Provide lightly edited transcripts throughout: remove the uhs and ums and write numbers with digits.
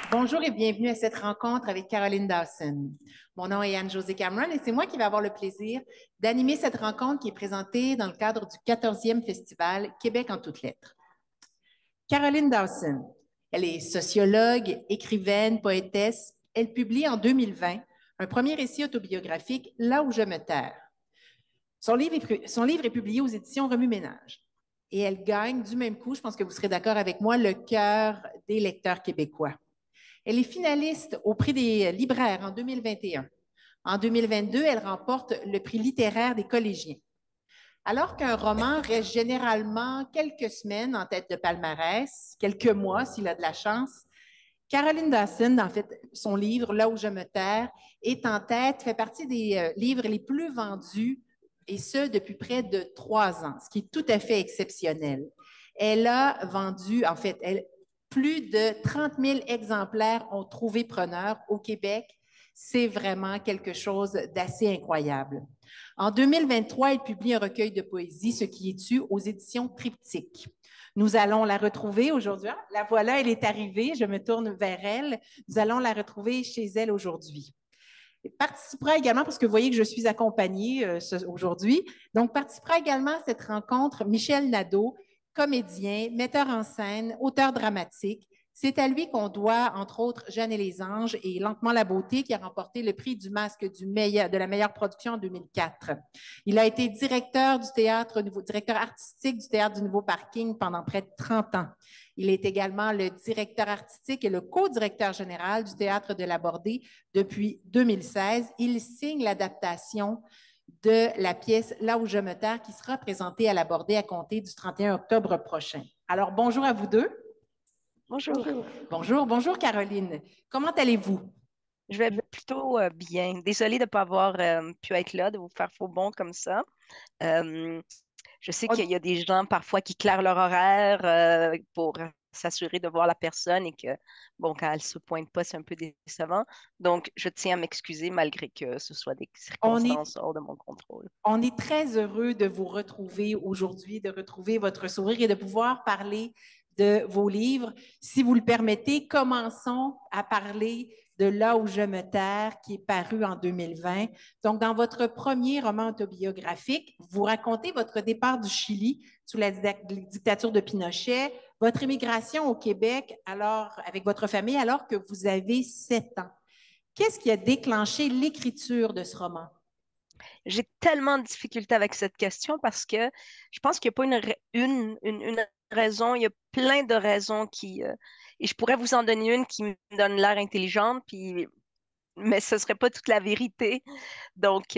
Bonjour et bienvenue à cette rencontre avec Caroline Dawson. Mon nom est Anne-Josée Cameron et c'est moi qui vais avoir le plaisir d'animer cette rencontre qui est présentée dans le cadre du 14e Festival Québec en toutes lettres. Caroline Dawson, elle est sociologue, écrivaine, poétesse. Elle publie en 2020 un premier récit autobiographique, Là où je me terre. Son livre est publié aux éditions Remue-Ménage. Et elle gagne du même coup, je pense que vous serez d'accord avec moi, le cœur des lecteurs québécois. Elle est finaliste au prix des libraires en 2021. En 2022, elle remporte le prix littéraire des collégiens. Alors qu'un roman reste généralement quelques semaines en tête de palmarès, quelques mois s'il a de la chance, Caroline Dawson, en fait, son livre Là où je me terre, est en tête, fait partie des livres les plus vendus, et ce, depuis près de 3 ans, ce qui est tout à fait exceptionnel. Elle a vendu, en fait, plus de 30 000 exemplaires ont trouvé preneur au Québec. C'est vraiment quelque chose d'assez incroyable. En 2023, elle publie un recueil de poésie, Ce qui est tu, aux éditions Triptyque. Nous allons la retrouver aujourd'hui. Ah, la voilà, elle est arrivée. Je me tourne vers elle. Nous allons la retrouver chez elle aujourd'hui. Elle participera également, parce que vous voyez que je suis accompagnée aujourd'hui, donc participera également à cette rencontre Michel Nadeau, comédien, metteur en scène, auteur dramatique. C'est à lui qu'on doit, entre autres, Jeanne et les Anges et Lentement la beauté, qui a remporté le prix du masque de la meilleure production en 2004. Il a été directeur artistique du Théâtre du Nouveau Parking pendant près de 30 ans. Il est également le directeur artistique et le co-directeur général du Théâtre de la Bordée depuis 2016. Il signe l'adaptation de la pièce Là où je me terre qui sera présentée à la Bordée à compter du 31 octobre prochain. Alors, bonjour à vous deux. Bonjour, Bonjour, bonjour Caroline. Comment allez-vous? je vais plutôt bien. Désolée de ne pas avoir pu être là, de vous faire faux bond comme ça. Euh, je sais qu'il y a des gens parfois qui clairent leur horaire pour s'assurer de voir la personne et que, bon, quand elle ne se pointe pas, c'est un peu décevant. Donc, je tiens à m'excuser malgré que ce soit des On est, circonstances hors de mon contrôle. on est très heureux de vous retrouver aujourd'hui, de retrouver votre sourire et de pouvoir parler de vos livres. Si vous le permettez, commençons à parler de Là où je me terre, qui est paru en 2020. Donc, dans votre premier roman autobiographique, vous racontez votre départ du Chili sous la dictature de Pinochet, votre émigration au Québec alors, avec votre famille alors que vous avez 7 ans. Qu'est-ce qui a déclenché l'écriture de ce roman? J'ai tellement de difficultés avec cette question parce que je pense qu'il n'y a pas une raison, il y a plein de raisons et je pourrais vous en donner une qui me donne l'air intelligente, mais ce ne serait pas toute la vérité. Donc,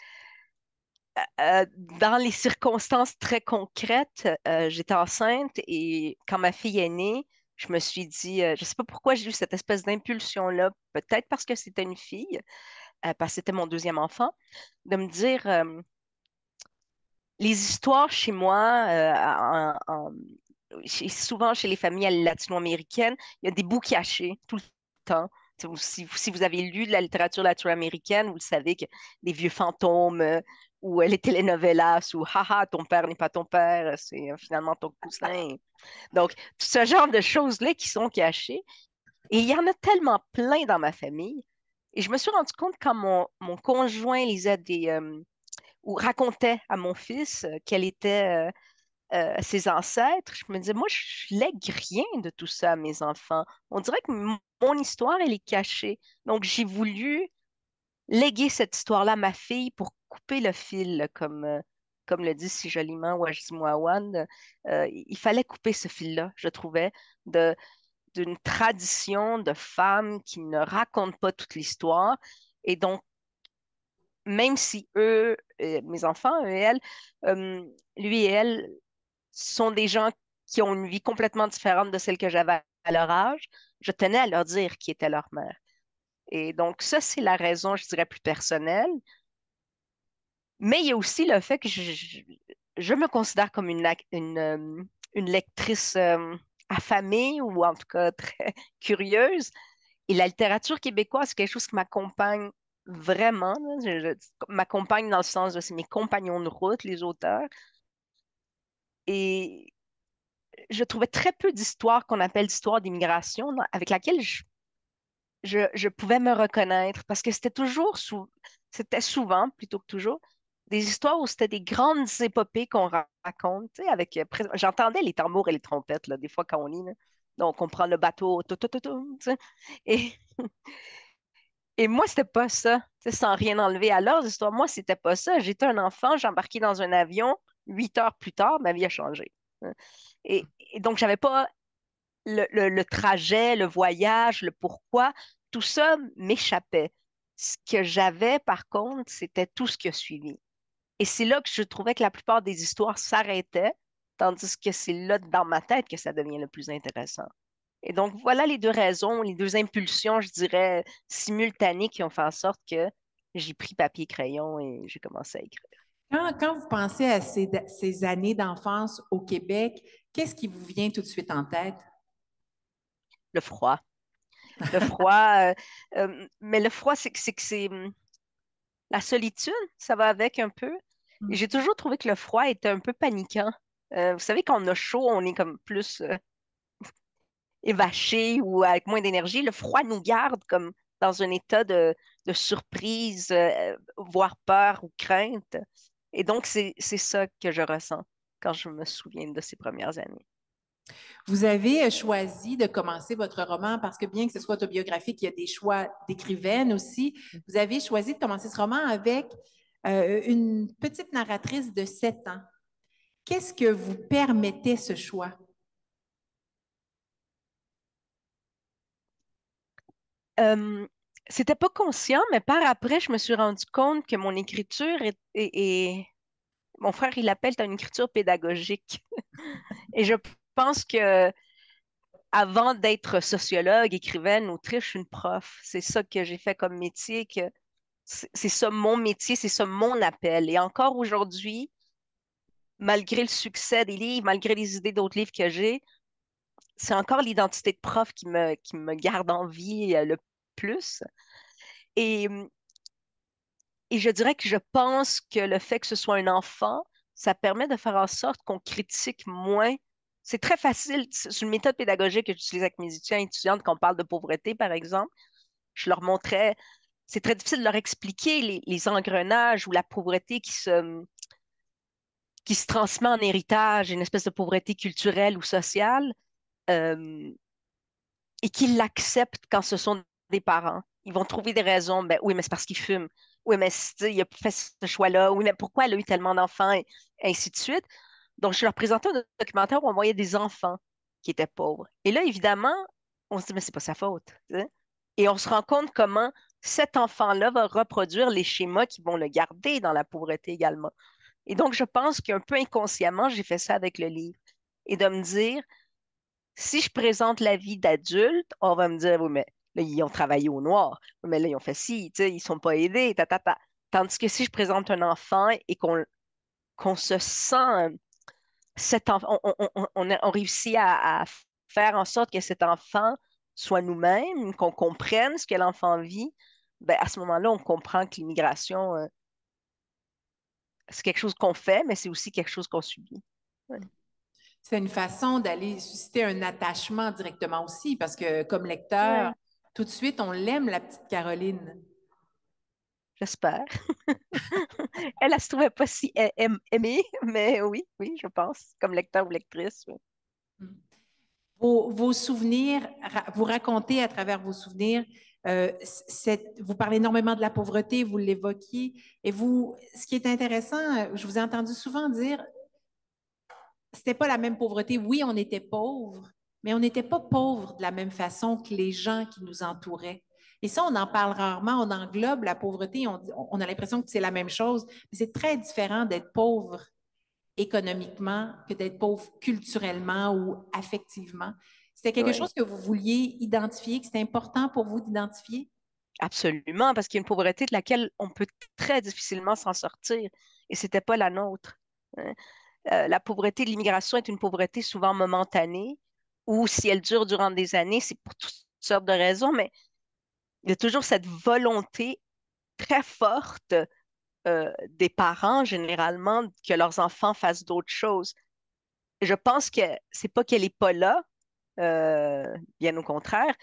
dans les circonstances très concrètes, j'étais enceinte et quand ma fille est née, je me suis dit, je ne sais pas pourquoi j'ai eu cette espèce d'impulsion-là, peut-être parce que c'était une fille, parce que c'était mon deuxième enfant, de me dire, les histoires chez moi, souvent chez les familles latino-américaines, il y a des bouts cachés tout le temps. Si vous avez lu de la littérature latino-américaine, vous le savez que des vieux fantômes ou les telenovelas ou haha, ton père n'est pas ton père, c'est finalement ton cousin. Donc, tout ce genre de choses-là qui sont cachées. Et il y en a tellement plein dans ma famille. Et je me suis rendu compte quand mon conjoint lisait ou racontait à mon fils quels étaient ses ancêtres, je me disais, moi, je lègue rien de tout ça à mes enfants. On dirait que mon histoire, elle est cachée. Donc, j'ai voulu léguer cette histoire-là à ma fille pour couper le fil, là, comme le dit si joliment Wajdi Mouawad. Il fallait couper ce fil-là, je trouvais, de, d'une tradition de femmes qui ne racontent pas toute l'histoire. Et donc, même si eux, mes enfants, eux et elles, euh, lui et elle, sont des gens qui ont une vie complètement différente de celle que j'avais à leur âge, je tenais à leur dire qui était leur mère. Et donc, ça, c'est la raison, je dirais, plus personnelle. Mais il y a aussi le fait que je me considère comme une lectrice affamée ou en tout cas très curieuse. Et la littérature québécoise, c'est quelque chose qui m'accompagne vraiment. Là. M'accompagne dans le sens de c'est mes compagnons de route, les auteurs. Et je trouvais très peu d'histoires qu'on appelle d'histoires d'immigration, avec laquelle je pouvais me reconnaître parce que c'était souvent, plutôt que toujours, des histoires où c'était des grandes épopées qu'on raconte, tu sais, j'entendais les tambours et les trompettes, là, des fois quand on lit, là. Donc, on prend le bateau, tout, tout, tout, tout, tu sais. Et, et moi, c'était pas ça, tu sais, sans rien enlever à leurs histoires. Moi, c'était pas ça. J'étais un enfant, j'embarquais dans un avion, 8 heures plus tard, ma vie a changé. Et donc, j'avais pas le trajet, le voyage, le pourquoi, tout ça m'échappait. Ce que j'avais, par contre, c'était tout ce qui a suivi. Et c'est là que je trouvais que la plupart des histoires s'arrêtaient, tandis que c'est là, dans ma tête, que ça devient le plus intéressant. Et donc, voilà les deux raisons, les deux impulsions, je dirais, simultanées qui ont fait en sorte que j'ai pris papier et crayon et j'ai commencé à écrire. Quand vous pensez à ces années d'enfance au Québec, qu'est-ce qui vous vient tout de suite en tête? Le froid. Le froid, mais le froid, c'est que c'est la solitude, ça va avec un peu. Et j'ai toujours trouvé que le froid était un peu paniquant. Vous savez, quand on a chaud, on est comme plus évaché ou avec moins d'énergie. Le froid nous garde comme dans un état de surprise, voire peur ou crainte. Et donc, c'est ça que je ressens quand je me souviens de ces premières années. Vous avez choisi de commencer votre roman parce que bien que ce soit autobiographique, il y a des choix d'écrivaine aussi. Vous avez choisi de commencer ce roman avec une petite narratrice de 7 ans. Qu'est-ce que vous permettait ce choix? Euh, C'était pas conscient, mais par après, je me suis rendu compte que mon écriture mon frère, il l'appelle une écriture pédagogique. Et je pense que avant d'être sociologue, écrivaine, autrice, je suis une prof. C'est ça que j'ai fait comme métier, que c'est ça mon métier, c'est ça mon appel. Et encore aujourd'hui, malgré le succès des livres, malgré les idées d'autres livres que j'ai, c'est encore l'identité de prof qui me garde en vie le plus. Et, et je dirais que je pense que le fait que ce soit un enfant, ça permet de faire en sorte qu'on critique moins. C'est très facile. C'est une méthode pédagogique que j'utilise avec mes étudiants et étudiantes quand on parle de pauvreté, par exemple. Je leur montrais, c'est très difficile de leur expliquer les engrenages ou la pauvreté qui se transmet en héritage, une espèce de pauvreté culturelle ou sociale, euh, et qu'ils l'acceptent quand ce sont des parents. Ils vont trouver des raisons. Ben oui, mais c'est parce qu'il fume. Oui, mais il a fait ce choix-là. Oui, mais pourquoi elle a eu tellement d'enfants? Et ainsi de suite. Donc, je leur présentais un documentaire où on voyait des enfants qui étaient pauvres. Et là, évidemment, on se dit, mais c'est pas sa faute. Tu sais. Et on se rend compte comment cet enfant-là va reproduire les schémas qui vont le garder dans la pauvreté également. Et donc, je pense qu'un peu inconsciemment, j'ai fait ça avec le livre. Et de me dire, si je présente la vie d'adulte, on va me dire, oui, mais là, ils ont travaillé au noir. Oui, mais là, ils ont fait ci, tu sais, ils sont pas aidés, ta, ta, ta. Tandis que si je présente un enfant et qu'on se sent, cet enfant, on réussit à faire en sorte que cet enfant soit nous-mêmes, qu'on comprenne ce que l'enfant vit, ben, à ce moment-là, on comprend que l'immigration, c'est quelque chose qu'on fait, mais c'est aussi quelque chose qu'on subit. Ouais. C'est une façon d'aller susciter un attachement directement aussi, parce que comme lecteur, Ouais, tout de suite, on l'aime, la petite Caroline. j'espère. Elle se trouvait pas si aimée, mais oui, oui, je pense, comme lecteur ou lectrice. Oui. Vos souvenirs, vous racontez à travers vos souvenirs, vous parlez énormément de la pauvreté, vous l'évoquiez, et vous, ce qui est intéressant, je vous ai entendu souvent dire, c'était pas la même pauvreté. Oui, on était pauvres, mais on n'était pas pauvres de la même façon que les gens qui nous entouraient. Et ça, on en parle rarement, on englobe la pauvreté, on a l'impression que c'est la même chose, mais c'est très différent d'être pauvre économiquement que d'être pauvre culturellement ou affectivement. C'était quelque Oui, chose que vous vouliez identifier, que c'était important pour vous d'identifier? absolument, parce qu'il y a une pauvreté de laquelle on peut très difficilement s'en sortir, et c'était pas la nôtre. Hein. La pauvreté de l'immigration est une pauvreté souvent momentanée, ou si elle dure durant des années, c'est pour toutes sortes de raisons, mais il y a toujours cette volonté très forte des parents, généralement, que leurs enfants fassent d'autres choses. Je pense que c'est pas qu'elle est pas là, bien au contraire,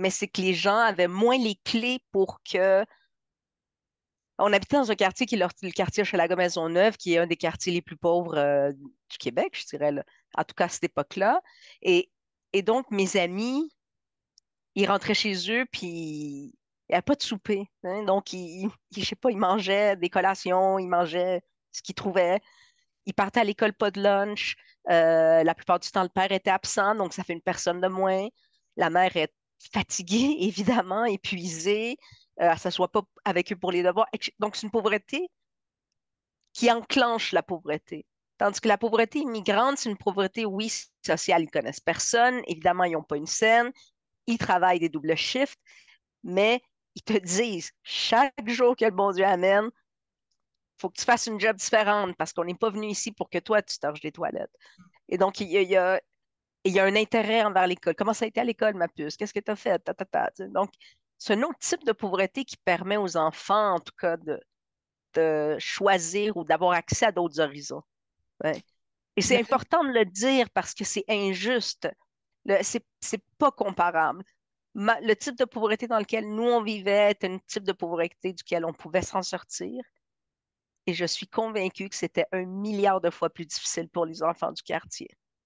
mais c'est que les gens avaient moins les clés pour que... On habitait dans un quartier qui est le quartier Hochelaga-Maisonneuve, qui est un des quartiers les plus pauvres du Québec, je dirais, là. En tout cas à cette époque-là. Et, et donc, mes amis, ils rentraient chez eux, puis il n'y avait pas de souper, hein. Donc, je sais pas, ils mangeaient des collations, ils mangeaient ce qu'ils trouvaient. Ils partaient à l'école, pas de lunch. La plupart du temps, le père était absent, donc ça fait une personne de moins. La mère est fatiguée, évidemment, épuisée. Elle ne s'assoit pas avec eux pour les devoirs. Donc, c'est une pauvreté qui enclenche la pauvreté. Tandis que la pauvreté immigrante, c'est une pauvreté, oui, sociale. Ils ne connaissent personne. Évidemment, ils n'ont pas une scène. Ils travaillent des doubles shifts, mais ils te disent chaque jour que le bon Dieu amène, faut que tu fasses une job différente parce qu'on n'est pas venu ici pour que toi, tu torches des toilettes. Et donc, il y a un intérêt envers l'école. Comment ça a été à l'école, ma puce? Qu'est-ce que tu as fait? Ta, ta, ta. Donc, c'est un autre type de pauvreté qui permet aux enfants, en tout cas, de choisir ou d'avoir accès à d'autres horizons. Ouais. Et c'est important de le dire parce que c'est injuste. C'est pas comparable. Le type de pauvreté dans lequel nous, on vivait était un type de pauvreté duquel on pouvait s'en sortir. Et je suis convaincue que c'était 1 milliard de fois plus difficile pour les enfants du quartier.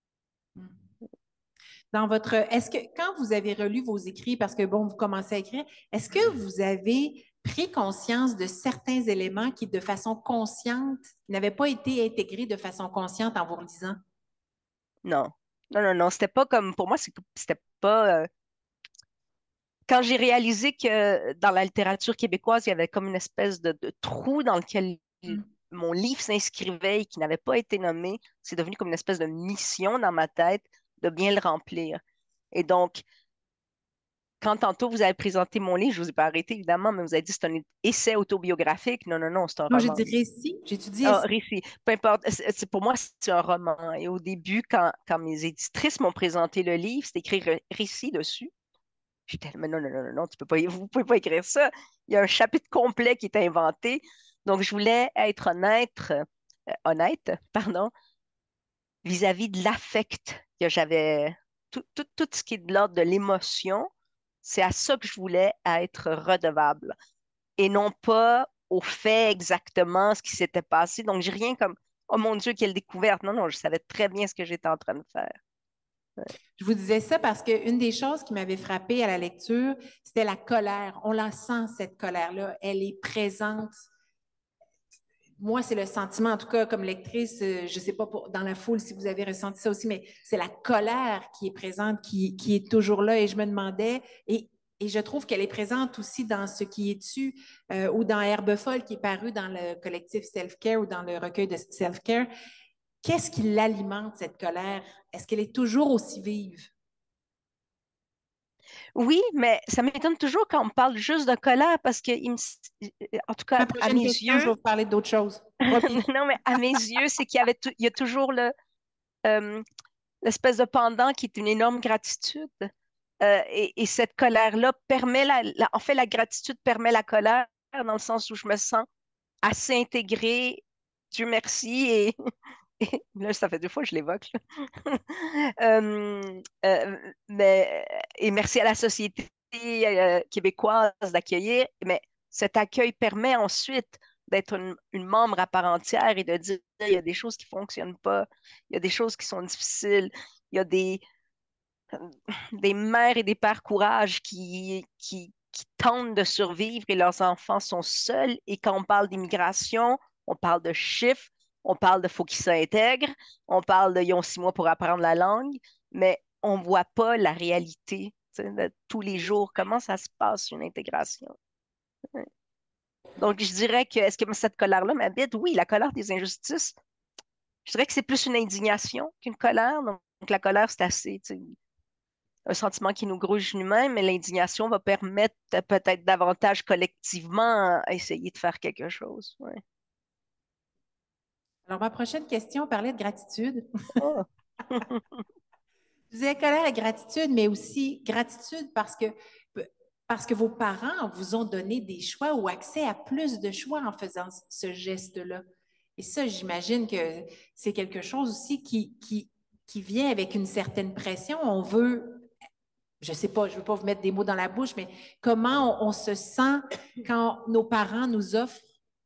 Est-ce que quand vous avez relu vos écrits, parce que bon, vous commencez à écrire, est-ce que vous avez pris conscience de certains éléments qui, de façon consciente, n'avaient pas été intégrés de façon consciente en vous relisant? Non. Non, non, non. C'était pas comme, pour moi, c'était pas. Quand j'ai réalisé que dans la littérature québécoise, il y avait comme une espèce de trou dans lequel mon livre s'inscrivait et qui n'avait pas été nommé, c'est devenu comme une espèce de mission dans ma tête de bien le remplir. Et donc, quand tantôt vous avez présenté mon livre, je vous ai pas arrêté évidemment, mais vous avez dit que c'est un essai autobiographique. Non, non, non, c'est un Moi, j'ai roman. dit récit, j'ai étudié Ah, récit. récit, peu importe. Pour moi, c'est un roman. Et au début, quand mes éditrices m'ont présenté le livre, c'était écrit récit dessus. J'étais là, mais non, non, non, non, non, vous pouvez pas écrire ça. Il y a un chapitre complet qui est inventé. Donc, je voulais être honnête, pardon, vis-à-vis de l'affect que j'avais, tout ce qui est de l'ordre de l'émotion, c'est à ça que je voulais être redevable et non pas au fait exactement ce qui s'était passé. Donc, j'ai rien comme, oh mon Dieu, quelle découverte. Non, non, je savais très bien ce que j'étais en train de faire. Je vous disais ça parce qu'une des choses qui m'avait frappée à la lecture, c'était la colère. On la sent, cette colère-là. Elle est présente. Moi, c'est le sentiment, en tout cas, comme lectrice, je ne sais pas dans la foule si vous avez ressenti ça aussi, mais c'est la colère qui est présente, qui est toujours là. Et je me demandais, et je trouve qu'elle est présente aussi dans Ce qui est tu ou dans Herbe folle qui est paru dans le collectif Self-Care ou dans le recueil de Self-Care. Qu'est-ce qui l'alimente, cette colère? Est-ce qu'elle est toujours aussi vive? Oui, mais ça m'étonne toujours quand on parle juste de colère parce que, en tout cas, Ma à prochaine mes question, je vais yeux, vous parler d'autre chose. Promis. non, mais à mes yeux, c'est il y a toujours euh, l'espèce de pendant qui est une énorme gratitude. Et cette colère-là permet en fait, la gratitude permet la colère dans le sens où je me sens assez intégrée, Dieu merci, et là, ça fait 2 fois que je l'évoque, là. Et merci à la société québécoise d'accueillir, mais cet accueil permet ensuite d'être une membre à part entière et de dire il y a des choses qui ne fonctionnent pas, il y a des choses qui sont difficiles, il y a des mères et des pères courage qui tentent de survivre et leurs enfants sont seuls. Et quand on parle d'immigration, on parle de chiffres, on parle de faut qu'ils s'intègrent, on parle de ils ont 6 mois pour apprendre la langue, mais on ne voit pas la réalité, tu sais, de tous les jours, comment ça se passe une intégration. Ouais. Donc, je dirais que, est-ce que cette colère-là m'habite? Oui, la colère des injustices, je dirais que c'est plus une indignation qu'une colère. Donc, la colère, c'est assez, tu sais, un sentiment qui nous gruge nous-mêmes, mais l'indignation va permettre peut-être davantage collectivement à essayer de faire quelque chose. Ouais. Alors, ma prochaine question parlait de gratitude. Oh. Je disais colère et gratitude, mais aussi gratitude parce que vos parents vous ont donné des choix ou accès à plus de choix en faisant ce geste-là. Et ça, j'imagine que c'est quelque chose aussi qui vient avec une certaine pression. On veut je ne sais pas, je ne veux pas vous mettre des mots dans la bouche, mais comment on se sent quand nos parents nous offrent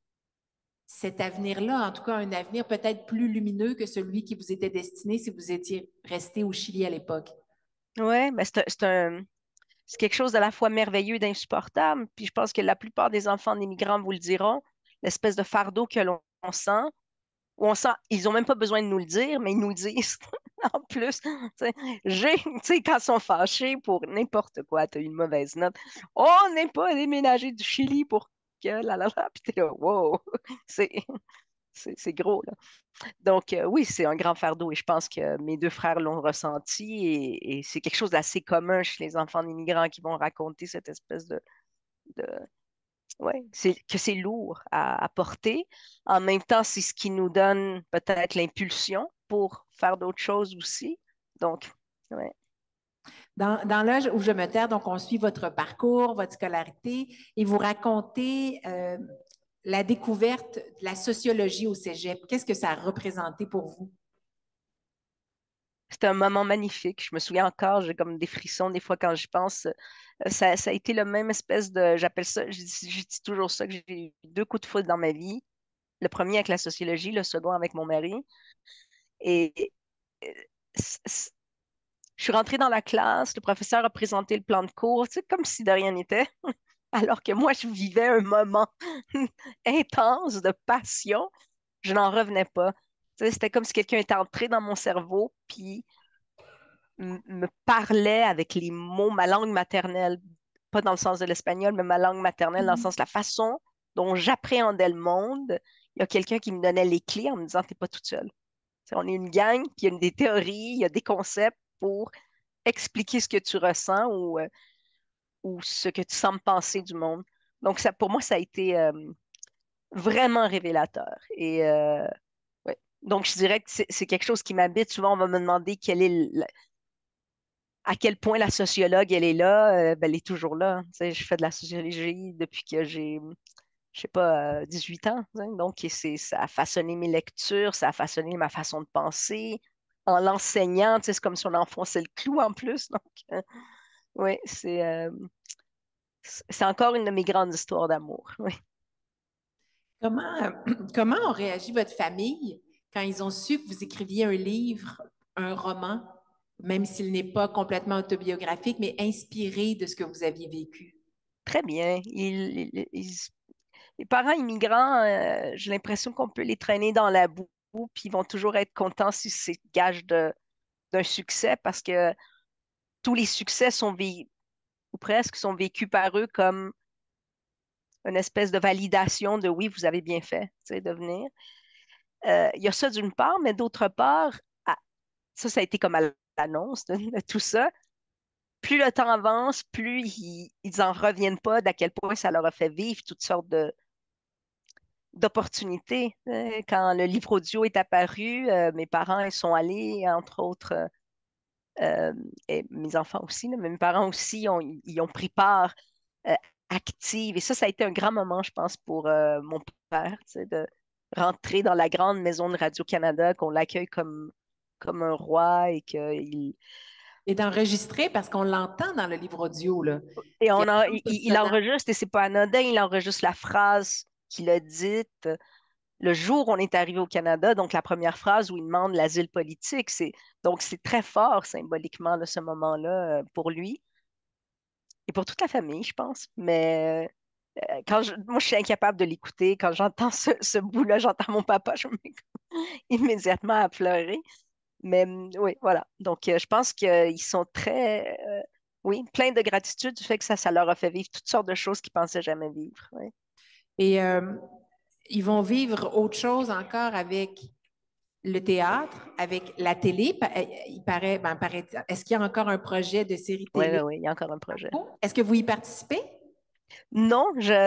cet avenir-là, en tout cas un avenir peut-être plus lumineux que celui qui vous était destiné si vous étiez resté au Chili à l'époque. Ouais, mais c'est quelque chose d'à la fois merveilleux et d'insupportable. Puis je pense que la plupart des enfants d'immigrants vous le diront, l'espèce de fardeau que l'on sent, où on sent, ils n'ont même pas besoin de nous le dire, mais ils nous le disent en plus. Tu sais, tu sais, quand ils sont fâchés pour n'importe quoi, tu as eu une mauvaise note. Oh, on n'est pas déménagé du Chili pour que là. Puis t'es là, wow, c'est, c'est gros, là. Donc, oui, c'est un grand fardeau et je pense que mes deux frères l'ont ressenti et c'est quelque chose d'assez commun chez les enfants d'immigrants qui vont raconter cette espèce de ouais, que c'est lourd à porter. En même temps, c'est ce qui nous donne peut-être l'impulsion pour faire d'autres choses aussi. Donc, ouais. Dans l'âge où je me terre, donc on suit votre parcours, votre scolarité, et vous racontez la découverte de la sociologie au Cégep. Qu'est-ce que ça a représenté pour vous? C'était un moment magnifique. Je me souviens encore, j'ai comme des frissons des fois quand j'y pense. Ça a été le même espèce de, j'appelle ça, je dis toujours ça, que j'ai eu deux coups de foudre dans ma vie. Le premier avec la sociologie, le second avec mon mari. Et euh, c- c- je suis rentrée dans la classe, le professeur a présenté le plan de cours, tu sais, comme si de rien n'était, alors que moi, je vivais un moment intense de passion. Je n'en revenais pas. Tu sais, c'était comme si quelqu'un était entré dans mon cerveau, puis me parlait avec les mots, ma langue maternelle, pas dans le sens de l'espagnol, mais ma langue maternelle, dans le sens de la façon dont j'appréhendais le monde. Il y a quelqu'un qui me donnait les clés en me disant, t'es pas toute seule. Tu sais, on est une gang, puis il y a des théories, il y a des concepts pour expliquer ce que tu ressens ou ce que tu sembles penser du monde. Donc, ça, pour moi, ça a été vraiment révélateur. Et ouais. Donc, je dirais que c'est quelque chose qui m'habite. Souvent, on va me demander à quel point la sociologue, elle est là. Ben, elle est toujours là. Tu sais, je fais de la sociologie depuis que j'ai, je sais pas, 18 ans. Tu sais. Donc, ça a façonné mes lectures, ça a façonné ma façon de penser. En l'enseignant, tu sais, c'est comme si on enfonçait le clou en plus. Donc, oui, c'est encore une de mes grandes histoires d'amour. Oui. Comment, comment ont réagi votre famille quand ils ont su que vous écriviez un livre, un roman, même s'il n'est pas complètement autobiographique, mais inspiré de ce que vous aviez vécu? Très bien. Les parents immigrants, j'ai l'impression qu'on peut les traîner dans la boue, puis ils vont toujours être contents si c'est gage d'un succès, parce que tous les succès ou presque, sont vécus par eux comme une espèce de validation de oui, vous avez bien fait, tu sais, de venir. Il y a ça d'une part, mais d'autre part, ça a été comme à l'annonce de tout ça. Plus le temps avance, plus ils en reviennent pas d'à quel point ça leur a fait vivre toutes sortes d'opportunités. Quand le livre audio est apparu, mes parents ils sont allés, entre autres, et mes enfants aussi, là, mais mes parents aussi, ils ont pris part euh, active. Et ça a été un grand moment, je pense, pour mon père, tu sais, de rentrer dans la grande maison de Radio-Canada, qu'on l'accueille comme un roi et qu'il Et d'enregistrer parce qu'on l'entend dans le livre audio, là. et Il y a il enregistre, et c'est pas anodin, il enregistre la phrase qu'il a dite le jour où on est arrivé au Canada, donc la première phrase où il demande l'asile politique. Donc c'est très fort symboliquement de ce moment-là pour lui et pour toute la famille, je pense. Mais moi, je suis incapable de l'écouter. Quand j'entends ce bout-là, j'entends mon papa, je me mets immédiatement à pleurer. Mais oui, voilà. Donc, je pense qu'ils sont très, oui, pleins de gratitude du fait que ça leur a fait vivre toutes sortes de choses qu'ils pensaient jamais vivre. Oui. Et ils vont vivre autre chose encore avec le théâtre, avec la télé. Il paraît, est-ce qu'il y a encore un projet de série Oui, oui, télé? oui, il y a encore un projet. Est-ce que vous y participez? Non,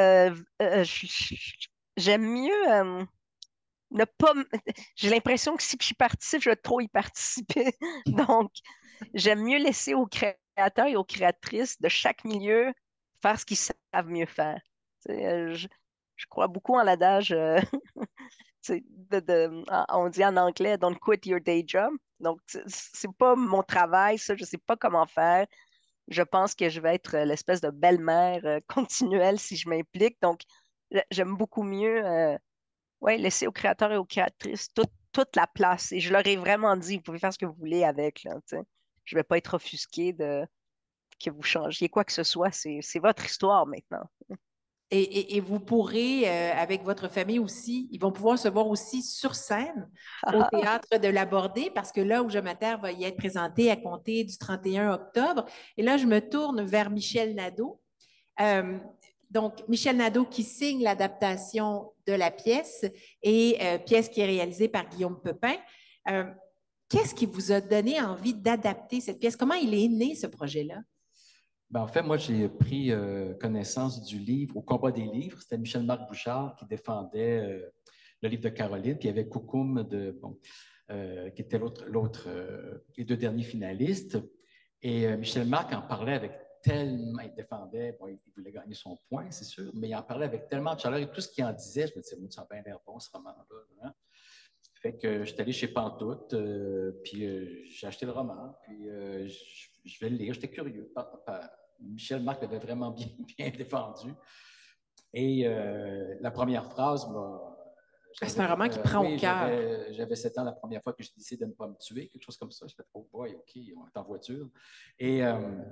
j'aime mieux ne pas. J'ai l'impression que si je participe, je vais trop y participer. Donc, j'aime mieux laisser aux créateurs et aux créatrices de chaque milieu faire ce qu'ils savent mieux faire. Tu sais, je crois beaucoup en l'adage, tu sais, on dit en anglais, don't quit your day job. Donc, c'est pas mon travail, ça, je sais pas comment faire. je pense que je vais être l'espèce de belle-mère continuelle si je m'implique. Donc, j'aime beaucoup mieux ouais, laisser aux créateurs et aux créatrices toute la place. Et je leur ai vraiment dit, vous pouvez faire ce que vous voulez avec, là, tu sais. Je ne vais pas être offusquée de que vous changiez quoi que ce soit. C'est votre histoire maintenant. Et vous pourrez, avec votre famille aussi, ils vont pouvoir se voir aussi sur scène au théâtre de l'Abordé, parce que là où Je m'atterre va y être présenté à compter du 31 octobre. Et là, je me tourne vers Michel Nadeau. Euh, donc, Michel Nadeau qui signe l'adaptation de la pièce et pièce qui est réalisée par Guillaume Pepin. Euh, Qu'est-ce qui vous a donné envie d'adapter cette pièce? Comment il est né, ce projet-là? Ben, en fait, moi, j'ai pris connaissance du livre Au combat des livres. C'était Michel-Marc Bouchard qui défendait le livre de Caroline, puis il y avait Coucoum qui était les deux derniers finalistes. Et Michel-Marc en parlait avec tellement, il défendait, bon, il voulait gagner son point, c'est sûr, mais il en parlait avec tellement de chaleur et tout ce qu'il en disait, je me disais, ça a bien l'air bon, ce roman-là. Hein? Fait que j'étais allé chez Pantoute, puis j'ai acheté le roman, puis je vais le lire. J'étais curieux. Michel Marc l'avait vraiment bien, bien défendu. Et la première phrase m'a. C'est un roman qui prend au cœur. J'avais 7 ans la première fois que j'ai décidé de ne pas me tuer, quelque chose comme ça. Je fais, oh boy, OK, on est en voiture. Et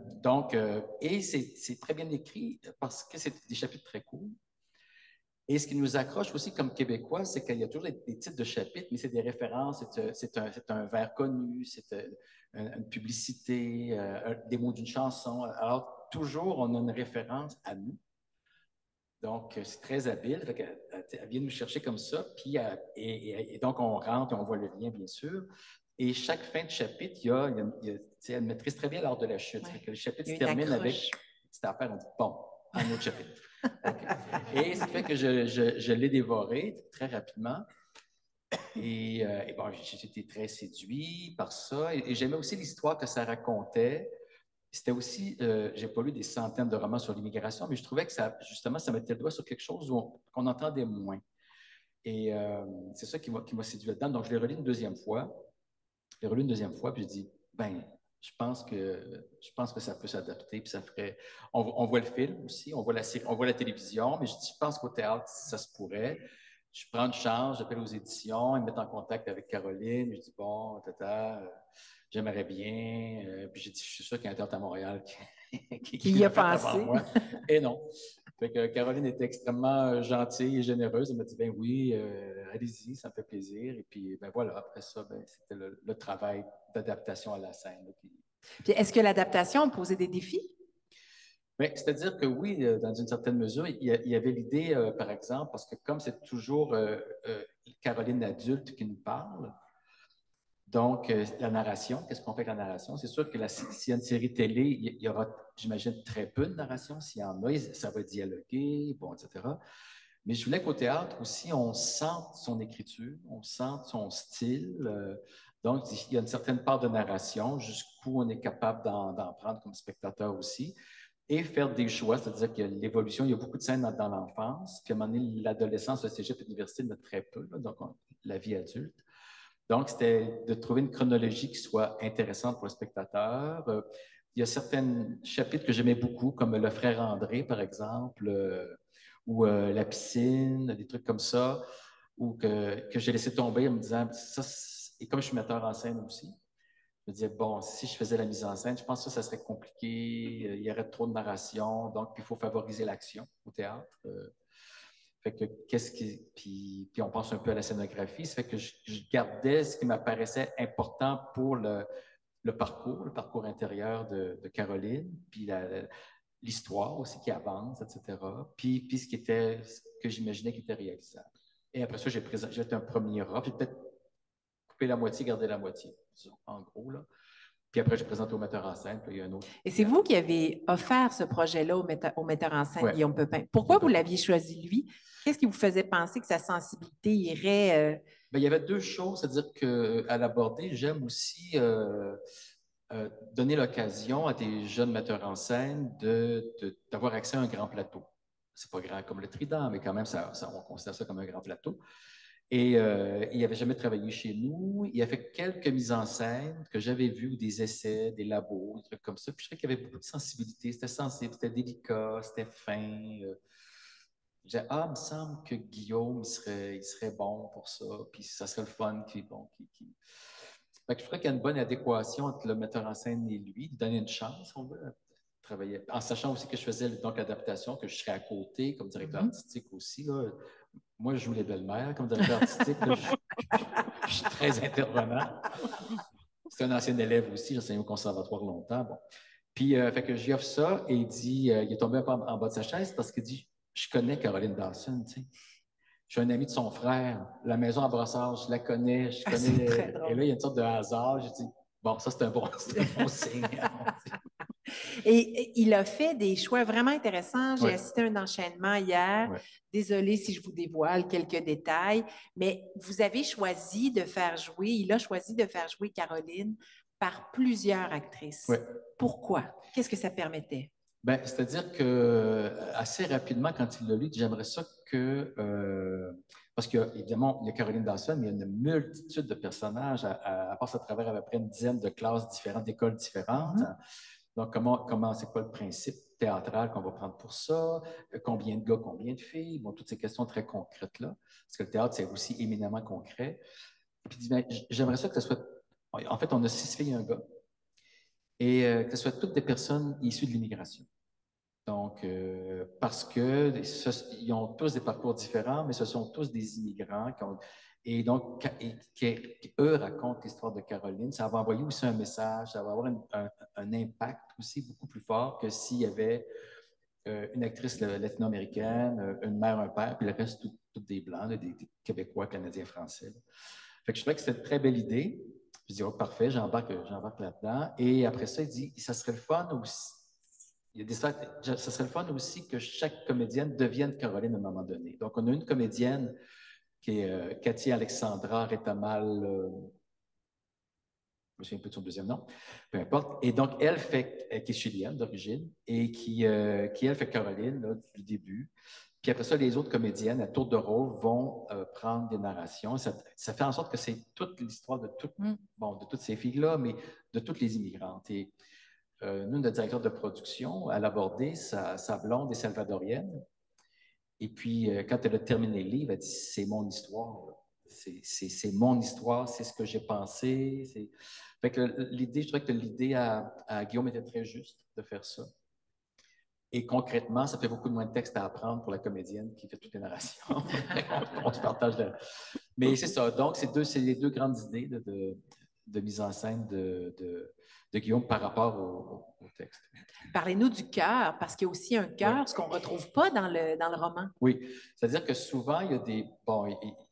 et c'est très bien écrit parce que c'est des chapitres très courts. Et ce qui nous accroche aussi comme Québécois, c'est qu'il y a toujours des titres de chapitres, mais c'est des références, c'est un vers connu, c'est une publicité, des mots d'une chanson. Alors, toujours, on a une référence à nous. Donc, c'est très habile. Elle vient nous chercher comme ça, puis et donc on rentre et on voit le lien, bien sûr. Et chaque fin de chapitre, elle maîtrise très bien l'art de la chute. Ouais. Que le chapitre se termine avec une petite affaire, on dit bon, un autre chapitre. Okay. Et ce qui fait que je l'ai dévoré très rapidement. Et bon, j'ai été très séduit par ça. Et j'aimais aussi l'histoire que ça racontait. C'était aussi, j'ai pas lu des centaines de romans sur l'immigration, mais je trouvais que ça, justement, ça mettait le doigt sur quelque chose qu'on entendait moins. Et c'est ça qui m'a séduit là-dedans. Donc, je l'ai relu une deuxième fois. Je l'ai relu une deuxième fois, puis je dis, ben, je pense que ça peut s'adapter, puis ça ferait. On voit le film aussi, on voit la télévision, mais je pense qu'au théâtre, ça se pourrait. Je prends une chance, j'appelle aux éditions, ils me mettent en contact avec Caroline, je dis bon, j'aimerais bien. Puis j'ai dit, je suis sûr qu'il y a un théâtre à Montréal qui y a pensé. Avant moi. Et non. Fait que Caroline était extrêmement gentille et généreuse. Elle m'a dit, ben oui, allez-y, ça me fait plaisir. Et puis, ben voilà, après ça, ben, c'était le travail d'adaptation à la scène. Puis est-ce que l'adaptation a posé des défis? Ben, c'est-à-dire que oui, dans une certaine mesure, il y avait l'idée, par exemple, parce que comme c'est toujours Caroline adulte qui nous parle, donc la narration, qu'est-ce qu'on fait avec la narration? C'est sûr que s'il y a une série télé, il y aura, j'imagine, très peu de narration. S'il y en a, ça va dialoguer, bon, etc. Mais je voulais qu'au théâtre aussi, on sente son écriture, on sente son style. Donc, il y a une certaine part de narration, jusqu'où on est capable d'en prendre comme spectateur aussi. Et faire des choix, c'est-à-dire que l'évolution, il y a beaucoup de scènes dans l'enfance, puis à un moment donné, l'adolescence, le cégep, l'université, il y en a très peu, là, donc la vie adulte. Donc, c'était de trouver une chronologie qui soit intéressante pour le spectateur. Il y a certains chapitres que j'aimais beaucoup, comme Le frère André, par exemple, ou La piscine, des trucs comme ça, ou que j'ai laissé tomber en me disant, ça, et comme je suis metteur en scène aussi, je me disais, bon, si je faisais la mise en scène, je pense que ça serait compliqué, il y aurait trop de narration, donc il faut favoriser l'action au théâtre. Fait que puis on pense un peu à la scénographie, ça fait que je gardais ce qui m'apparaissait important pour le parcours intérieur de Caroline, puis l'histoire aussi qui avance, etc. Puis ce que j'imaginais qui était réalisable. Et après ça, j'ai fait un premier rough, j'ai peut-être coupé la moitié, gardé la moitié, disons, en gros, là. Puis après, j'ai présenté au metteur en scène, puis il y a un autre. Et c'est vous qui avez offert ce projet-là au metteur en scène, Guillaume Pepin. Pourquoi vous l'aviez choisi lui? Qu'est-ce qui vous faisait penser que sa sensibilité irait... Bien, il y avait deux choses, c'est-à-dire qu'à l'aborder, j'aime aussi donner l'occasion à des jeunes metteurs en scène d'avoir accès à un grand plateau. C'est pas grand comme le Trident, mais quand même, on considère ça comme un grand plateau. Et il n'avait jamais travaillé chez nous. Il a fait quelques mises en scène que j'avais vues, des essais, des labos, des trucs comme ça. Puis je trouvais qu'il y avait beaucoup de sensibilité. C'était sensible, c'était délicat, c'était fin. Je disais, ah, il me semble que Guillaume, il serait bon pour ça. Puis ça serait le fun. Fait que je trouvais qu'il y a une bonne adéquation entre le metteur en scène et lui, lui donner une chance, on veut travailler. En sachant aussi que je faisais donc l'adaptation, que je serais à côté comme directeur artistique aussi. Là. Moi, je joue les belles-mères comme directeur artistique. Là, je suis très intervenant. C'est un ancien élève aussi, j'ai enseigné au conservatoire longtemps. Bon. Puis, fait que j'y offre ça et il dit, il est tombé un peu en bas de sa chaise parce qu'il dit, je connais Caroline Dawson, tu sais. Je suis un ami de son frère. La maison à Brossard, je la connais. Je connais. Et là, il y a une sorte de hasard. J'ai dit, bon, ça, c'est un bon signe. Et il a fait des choix vraiment intéressants. J'ai Ouais. assisté à un enchaînement hier. Ouais. Désolée si je vous dévoile quelques détails, mais vous avez choisi de faire jouer, il a choisi de faire jouer Caroline par plusieurs actrices. Ouais. Pourquoi? Qu'est-ce que ça permettait? Ben, c'est-à-dire que assez rapidement, quand il l'a lu, j'aimerais ça que. Parce qu'évidemment, il y a Caroline Dawson, mais il y a une multitude de personnages, à passer à travers à peu près une dizaine de classes différentes, d'écoles différentes. Donc, c'est quoi le principe théâtral qu'on va prendre pour ça? Combien de gars, combien de filles? Bon, toutes ces questions très concrètes-là. Parce que le théâtre, c'est aussi éminemment concret. Puis, il dit, ben, j'aimerais ça que ce soit. En fait, on a 6 filles et un gars. Et que ce soit toutes des personnes issues de l'immigration. Donc, parce qu'ils ont tous des parcours différents, mais ce sont tous des immigrants et donc, qui, eux, racontent l'histoire de Caroline. Ça va envoyer aussi un message, ça va avoir un impact aussi beaucoup plus fort que s'il y avait une actrice latino-américaine, une mère, un père, puis le reste, toutes des Blancs, des Québécois, Canadiens, Français. Fait que je trouvais que c'était une très belle idée. Je dis, oh, parfait, j'embarque là-dedans. Et après ça, il dit, ça serait le fun aussi. Ça serait le fun aussi que chaque comédienne devienne Caroline à un moment donné. Donc, on a une comédienne qui est Cathy Alexandra Retamal, je me souviens un peu de son deuxième nom, peu importe. Et donc, qui est chilienne d'origine, et qui elle, fait Caroline là, du début. Puis après ça, les autres comédiennes, à tour de rôle, vont prendre des narrations. Ça fait en sorte que c'est toute l'histoire de toutes ces filles-là, mais de toutes les immigrantes. Et nous, notre directeur de production, elle a abordé sa blonde est salvadorienne. Et puis, quand elle a terminé le livre, elle dit, c'est mon histoire. C'est mon histoire, c'est ce que j'ai pensé. Fait que je trouvais que l'idée à Guillaume était très juste de faire ça. Et concrètement, ça fait beaucoup moins de texte à apprendre pour la comédienne qui fait toutes les narrations. On se partage là. Mais c'est ça. Donc, c'est les deux grandes idées de mise en scène de Guillaume par rapport au texte. Parlez-nous du cœur, parce qu'il y a aussi un cœur, ce qu'on ne retrouve pas dans le roman. Oui, c'est-à-dire que souvent, il y a des... Bon,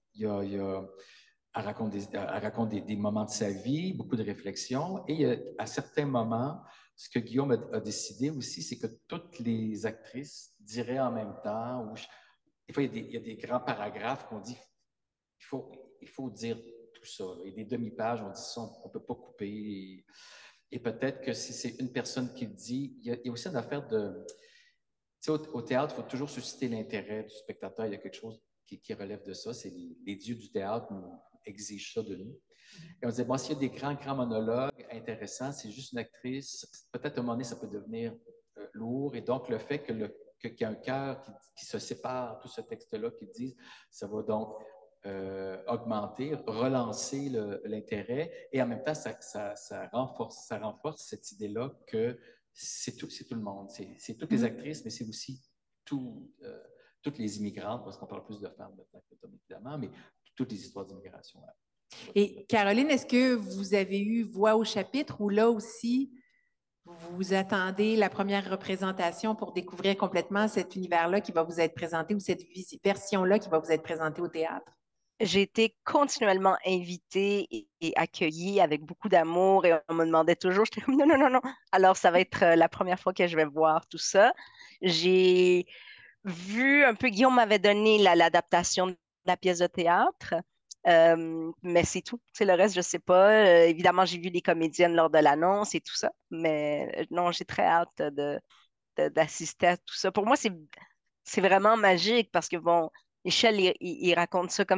elle raconte des moments de sa vie, beaucoup de réflexions, et à certains moments, ce que Guillaume a décidé aussi, c'est que toutes les actrices diraient en même temps, des fois, il y a des grands paragraphes qu'on dit, il faut dire tout ça. Et des demi-pages, on dit ça, on ne peut pas couper. Et peut-être que si c'est une personne qui le dit, il y a aussi une affaire de... Tu sais, au théâtre, il faut toujours susciter l'intérêt du spectateur. Il y a quelque chose qui relève de ça. C'est les dieux du théâtre nous exigent ça de nous. Et on disait, bon, s'il y a des grands monologues intéressants, c'est juste une actrice, peut-être à un moment donné, ça peut devenir lourd. Et donc, le fait qu'il y a un cœur qui se sépare, tout ce texte-là, qui disent, ça va donc augmenter, relancer l'intérêt. Et en même temps, ça renforce cette idée-là que c'est tout le monde. C'est toutes les actrices, mais c'est aussi toutes les immigrantes, parce qu'on parle plus de femmes maintenant que d'hommes, évidemment, mais toutes les histoires d'immigration. Là. Et Caroline, est-ce que vous avez eu voix au chapitre ou là aussi, vous attendez la première représentation pour découvrir complètement cet univers-là qui va vous être présenté ou cette version-là qui va vous être présentée au théâtre? J'ai été continuellement invitée et accueillie avec beaucoup d'amour et on me demandait toujours, j'étais comme non, non, non, non. Alors, ça va être la première fois que je vais voir tout ça. J'ai vu un peu, Guillaume m'avait donné l'adaptation de la pièce de théâtre, mais c'est tout. C'est le reste, je ne sais pas. Évidemment, j'ai vu les comédiennes lors de l'annonce et tout ça, mais non, j'ai très hâte d'assister à tout ça. Pour moi, c'est vraiment magique parce que, bon, Michel, il raconte ça comme si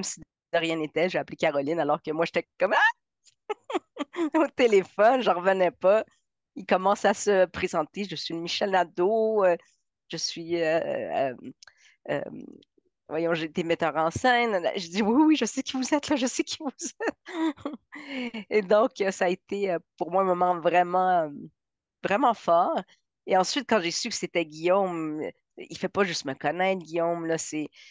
rien n'était, j'ai appelé Caroline, alors que moi, j'étais comme au téléphone, j'en revenais pas. Il commence à se présenter. Je suis Michel Nadeau, je suis, euh, voyons, j'ai été metteur en scène. Je dis oui, oui, je sais qui vous êtes là, je sais qui vous êtes. Et donc, ça a été pour moi un moment vraiment fort. Et ensuite, quand j'ai su que c'était Guillaume, il fait pas juste me connaître, Guillaume, là,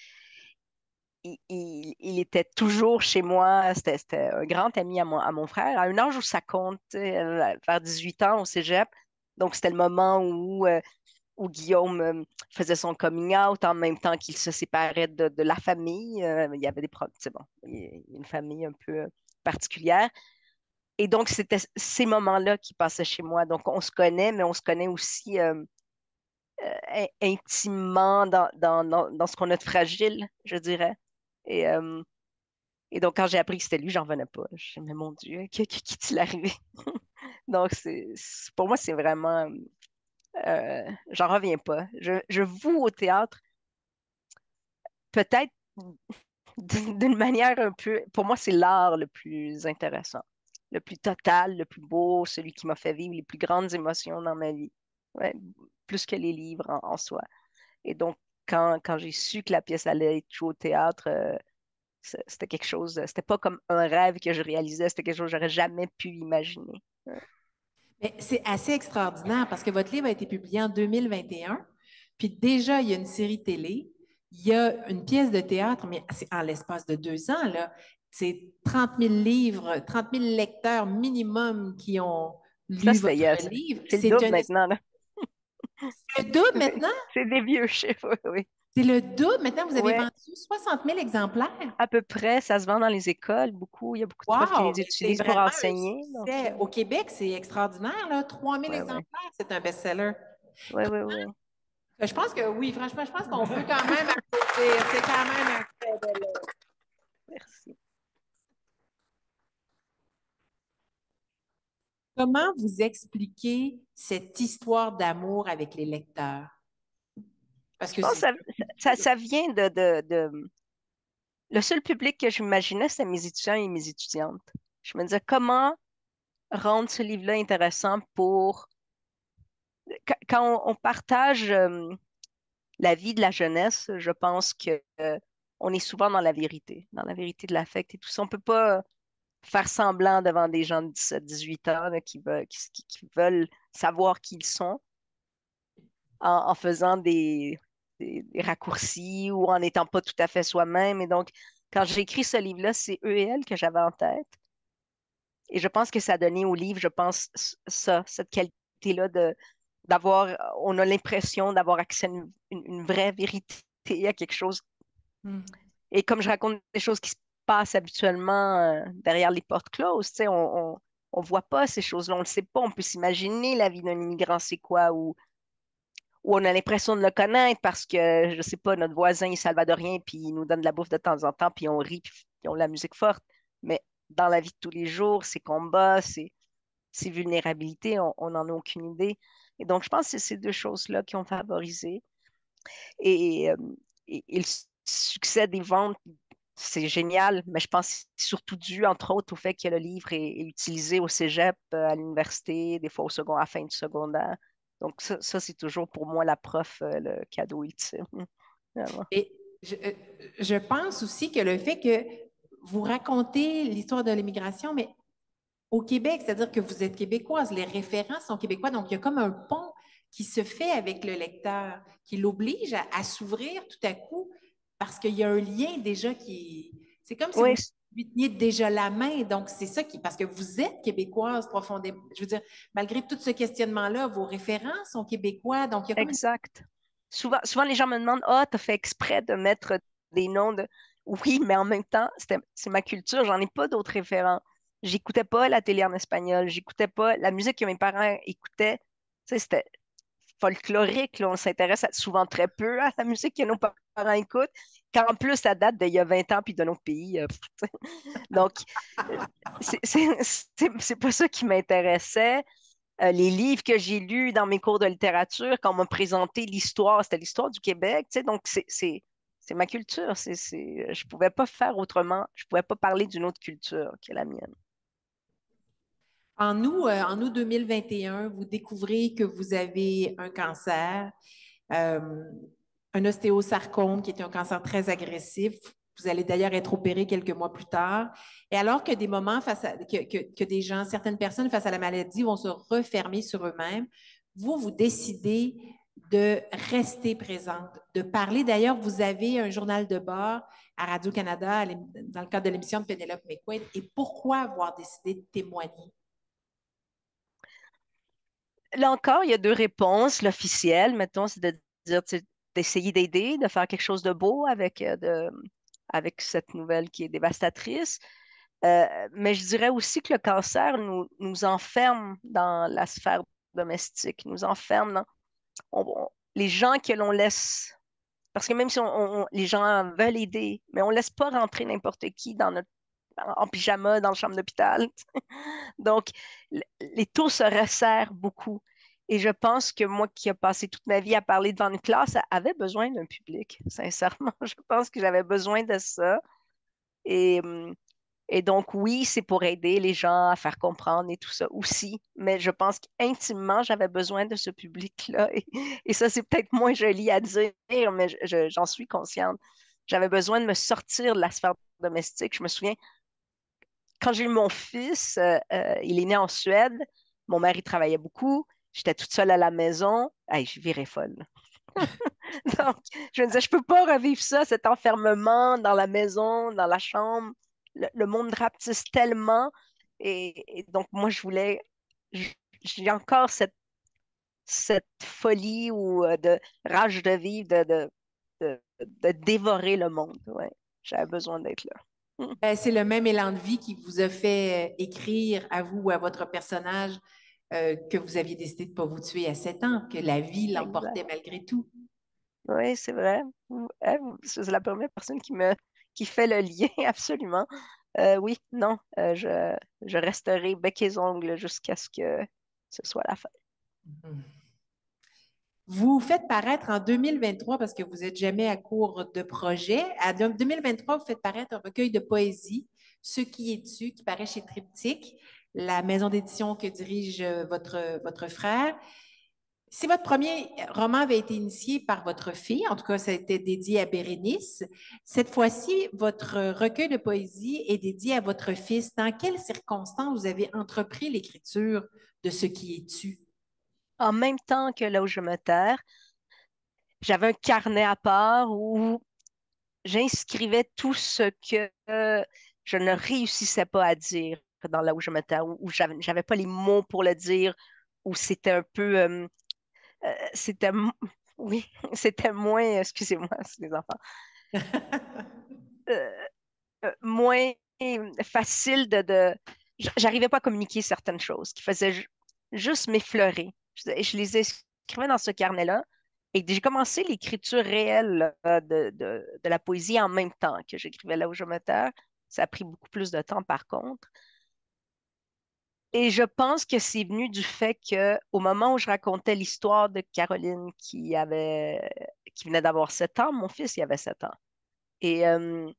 il était toujours chez moi. C'était un grand ami à mon frère, à un âge où ça compte, tu sais, vers 18 ans au cégep. Donc, c'était le moment où Guillaume faisait son coming out en même temps qu'il se séparait de la famille. Il y avait des problèmes, c'est bon, il y a une famille un peu particulière. Et donc, c'était ces moments-là qui passaient chez moi. Donc, on se connaît, mais on se connaît aussi intimement dans ce qu'on a de fragile, je dirais. Et, euh, et donc, quand j'ai appris que c'était lui, j'en revenais pas. Je me mais mon Dieu, qu'est-il arrivé? Donc, pour moi, c'est vraiment. J'en reviens pas. Je voue au théâtre, peut-être d'une manière un peu. Pour moi, c'est l'art le plus intéressant, le plus total, le plus beau, celui qui m'a fait vivre les plus grandes émotions dans ma vie. Ouais, plus que les livres en soi. Et donc, quand j'ai su que la pièce allait être jouée au théâtre, c'était quelque chose, c'était pas comme un rêve que je réalisais, c'était quelque chose que j'aurais jamais pu imaginer. Mais c'est assez extraordinaire parce que votre livre a été publié en 2021, puis déjà, il y a une série télé, il y a une pièce de théâtre, mais c'est en l'espace de 2 ans, là. C'est 30 000 livres, 30 000 lecteurs minimum qui ont Ça, lu votre livre. c'est le double maintenant, là. Le double C'est maintenant? c'est des vieux chiffres, oui. Oui. C'est le double. Maintenant, vous avez Ouais, vendu 60 000 exemplaires. à peu près, ça se vend dans les écoles, beaucoup. Il y a beaucoup de profs qui Wow! les Mais c'est utilisent pour vraiment un enseigner. Donc, succès. Au Québec, c'est extraordinaire, là. 3 000 ouais, ouais. exemplaires, c'est un best-seller. Ouais, ouais, ouais. Je pense que oui, franchement, je pense qu'on peut quand même applaudir. C'est quand même un très bel. Merci. Comment vous expliquez cette histoire d'amour avec les lecteurs? Parce Je que pense que c'est. ça vient de. Le seul public que j'imaginais, c'était mes étudiants et mes étudiantes. Je me disais, comment rendre ce livre-là intéressant pour. Quand on partage la vie de la jeunesse, je pense que on est souvent dans la vérité de l'affect et tout ça. On peut pas faire semblant devant des gens de 17, 18 ans là, qui veulent savoir qui ils sont en faisant des raccourcis ou en n'étant pas tout à fait soi-même. Et donc, quand j'ai écrit ce livre-là, c'est eux et elles que j'avais en tête. Et je pense que ça a donné au livre, je pense, ça, cette qualité-là d'avoir, on a l'impression d'avoir accès à une vraie vérité, à quelque chose. Hmm. Et comme je raconte des choses qui se passent habituellement derrière les portes closes, tu sais, on voit pas ces choses-là, on le sait pas, on peut s'imaginer la vie d'un immigrant, c'est quoi, ou on a l'impression de le connaître parce que, je sais pas, notre voisin est salvadorien, puis il nous donne de la bouffe de temps en temps, puis on rit, puis on a la musique forte. Mais dans la vie de tous les jours, ces combats, ces vulnérabilités, on n'en a aucune idée. Et donc, je pense que c'est ces deux choses-là qui ont favorisé. Et, et le succès des ventes, c'est génial, mais je pense que c'est surtout dû, entre autres, au fait que le livre est utilisé au cégep, à l'université, des fois à la fin du secondaire. Donc, ça c'est toujours pour moi la prof, le cadeau ultime. Vraiment. Et je pense aussi que le fait que vous racontez l'histoire de l'immigration, mais au Québec, c'est-à-dire que vous êtes québécoise, les référents sont québécois, donc il y a comme un pont qui se fait avec le lecteur, qui l'oblige à s'ouvrir tout à coup, parce qu'il y a un lien déjà qui. C'est comme si Oui, vous lui teniez déjà la main, donc c'est ça qui. Parce que vous êtes québécoise profondément. Je veux dire, malgré tout ce questionnement-là, vos référents sont québécois, donc il y a comme une. exact. Souvent, les gens me demandent, ah, t'as fait exprès de mettre des noms de. Oui, mais en même temps, c'est ma culture, j'en ai pas d'autres référents. J'écoutais pas la télé en espagnol, j'écoutais pas la musique que mes parents écoutaient. Tu sais, c'était folklorique, là. On s'intéresse souvent très peu à la musique que nos parents écoutent, quand en plus ça date d'il y a 20 ans puis de notre pays. Donc, euh, c'est pas ça qui m'intéressait. Les livres que j'ai lus dans mes cours de littérature, quand on m'a présenté l'histoire, c'était l'histoire du Québec, tu sais, donc c'est C'est ma culture. Je ne pouvais pas faire autrement. Je ne pouvais pas parler d'une autre culture que la mienne. En août 2021, vous découvrez que vous avez un cancer, euh, un ostéosarcome qui est un cancer très agressif. Vous allez d'ailleurs être opéré quelques mois plus tard. Et alors que des moments que des gens, certaines personnes face à la maladie vont se refermer sur eux-mêmes, vous décidez de rester présente, de parler. D'ailleurs, vous avez un journal de bord à Radio-Canada dans le cadre de l'émission de Pénélope McQuaid. Et pourquoi avoir décidé de témoigner? Là encore, il y a deux réponses. L'officielle, mettons, c'est de dire, d'essayer d'aider, de faire quelque chose de beau avec cette nouvelle qui est dévastatrice. Mais je dirais aussi que le cancer nous enferme dans la sphère domestique, nous enferme dans les gens que l'on laisse. Parce que même si les gens veulent aider, mais on ne laisse pas rentrer n'importe qui en pyjama dans la chambre d'hôpital. Donc, les taux se resserrent beaucoup. Et je pense que moi qui ai passé toute ma vie à parler devant une classe, avait besoin d'un public, sincèrement. Je pense que j'avais besoin de ça. Et, hum, et donc, oui, c'est pour aider les gens à faire comprendre et tout ça aussi. Mais je pense qu'intimement, j'avais besoin de ce public-là. Et ça, c'est peut-être moins joli à dire, mais j'en suis consciente. J'avais besoin de me sortir de la sphère domestique. Je me souviens, quand j'ai eu mon fils, il est né en Suède. Mon mari travaillait beaucoup. J'étais toute seule à la maison. Hey, je virais folle. Donc, je me disais, je peux pas revivre ça, cet enfermement dans la maison, dans la chambre. Le monde rapetisse tellement. Et donc, moi, j- j'ai encore cette folie ou de rage de vivre, de dévorer le monde. Ouais, j'avais besoin d'être là. Ben, c'est le même élan de vie qui vous a fait écrire à vous ou à votre personnage que vous aviez décidé de ne pas vous tuer à 7 ans, que la vie Exact. l'emportait malgré tout. Oui, c'est vrai. C'est la première personne qui fait le lien, absolument. Oui, non, je resterai bec et ongles jusqu'à ce que ce soit la fin. Mhm. Vous faites paraître en 2023, parce que vous n'êtes jamais à court de projets, en 2023, vous faites paraître un recueil de poésie, Ce qui es-tu, qui paraît chez Triptyque, la maison d'édition que dirige votre frère. Si votre premier roman avait été initié par votre fille, en tout cas, ça a été dédié à Bérénice, cette fois-ci, votre recueil de poésie est dédié à votre fils. Dans quelles circonstances vous avez entrepris l'écriture de Ce qui es-tu? En même temps que Là où je me terre, j'avais un carnet à part où j'inscrivais tout ce que je ne réussissais pas à dire dans Là où je me terre, où j'avais pas les mots pour le dire, où c'était un peu, c'était, oui, c'était moins, excusez-moi, c'est les enfants, euh, moins facile j'arrivais pas à communiquer certaines choses qui faisaient juste m'effleurer. Je les écrivais dans ce carnet-là et j'ai commencé l'écriture réelle de la poésie en même temps que j'écrivais Là où je me terre. Ça a pris beaucoup plus de temps par contre. Et je pense que c'est venu du fait que au moment où je racontais l'histoire de Caroline qui venait d'avoir 7 ans, mon fils il avait 7 ans. Et, euh,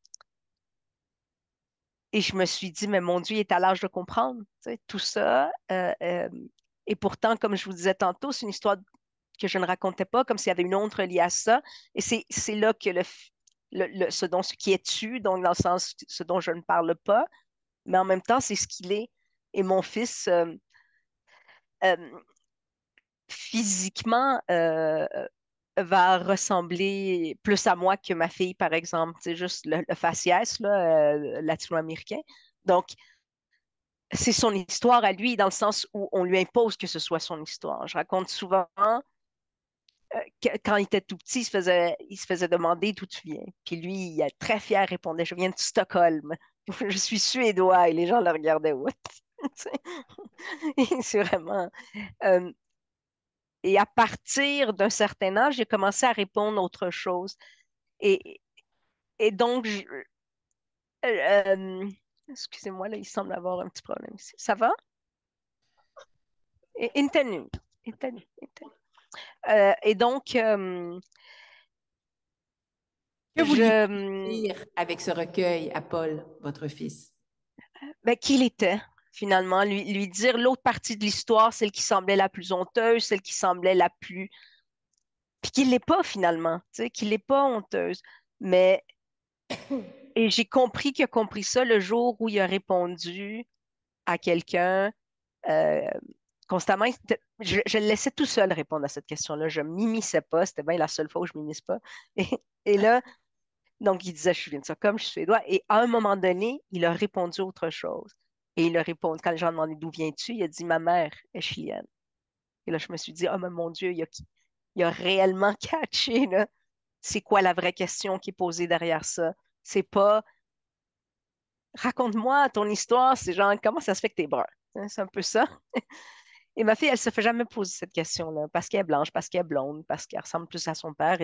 Et je me suis dit, mais mon Dieu, il est à l'âge de comprendre, tu sais, tout ça. Et pourtant, comme je vous disais tantôt, c'est une histoire que je ne racontais pas, comme s'il y avait une autre liée à ça. Et c'est là que ce qui est tu, donc dans le sens ce dont je ne parle pas, mais en même temps, c'est ce qu'il est. Et mon fils, euh, physiquement, va ressembler plus à moi que ma fille, par exemple. C'est juste le faciès là, latino-américain. Donc, c'est son histoire à lui, dans le sens où on lui impose que ce soit son histoire. Je raconte souvent que quand il était tout petit, il se faisait demander d'où tu viens. Puis lui, il est très fier, répondait, je viens de Stockholm. Je suis suédois. Et les gens le regardaient, what? C'est vraiment. euh, et à partir d'un certain âge, j'ai commencé à répondre autre chose. Et, et donc, euh, excusez-moi, là, il semble avoir un petit problème ici. Ça va? Intenu. Intenu. Et donc, Que Je, vouliez-vous dire avec ce recueil à Paul, votre fils? ben, qui il était, finalement, lui dire l'autre partie de l'histoire, celle qui semblait la plus honteuse, celle qui semblait la plus... Puis qu'il l'est pas, finalement, tu sais, qu'il l'est pas honteuse. Mais, et j'ai compris qu'il a compris ça le jour où il a répondu à quelqu'un euh, constamment. Je le laissais tout seul répondre à cette question-là. Je m'immisçais pas. C'était bien la seule fois où je m'immisce pas. Et, et là, donc, il disait, je suis de ça comme je suis suédois. Et à un moment donné, il a répondu autre chose. Et il a répondu, quand les gens demandaient d'où viens-tu, il a dit, ma mère est chilienne. Et là, je me suis dit, oh, mais mon Dieu, il a réellement catché, là. C'est quoi la vraie question qui est posée derrière ça? C'est pas, raconte-moi ton histoire, c'est genre, comment ça se fait que t'es brun? Hein, c'est un peu ça. Et ma fille, elle se fait jamais poser cette question-là, parce qu'elle est blanche, parce qu'elle est blonde, parce qu'elle ressemble plus à son père. Et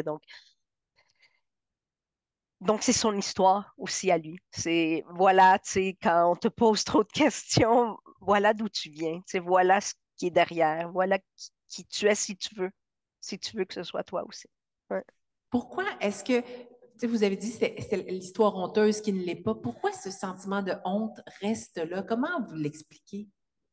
donc, c'est son histoire aussi à lui. C'est, voilà, tu sais, quand on te pose trop de questions, voilà d'où tu viens. Tu sais, voilà ce qui est derrière. Voilà qui tu es si tu veux que ce soit toi aussi. Ouais. Pourquoi est-ce que, tu sais, vous avez dit que c'est l'histoire honteuse qui ne l'est pas. Pourquoi ce sentiment de honte reste là? Comment vous l'expliquez?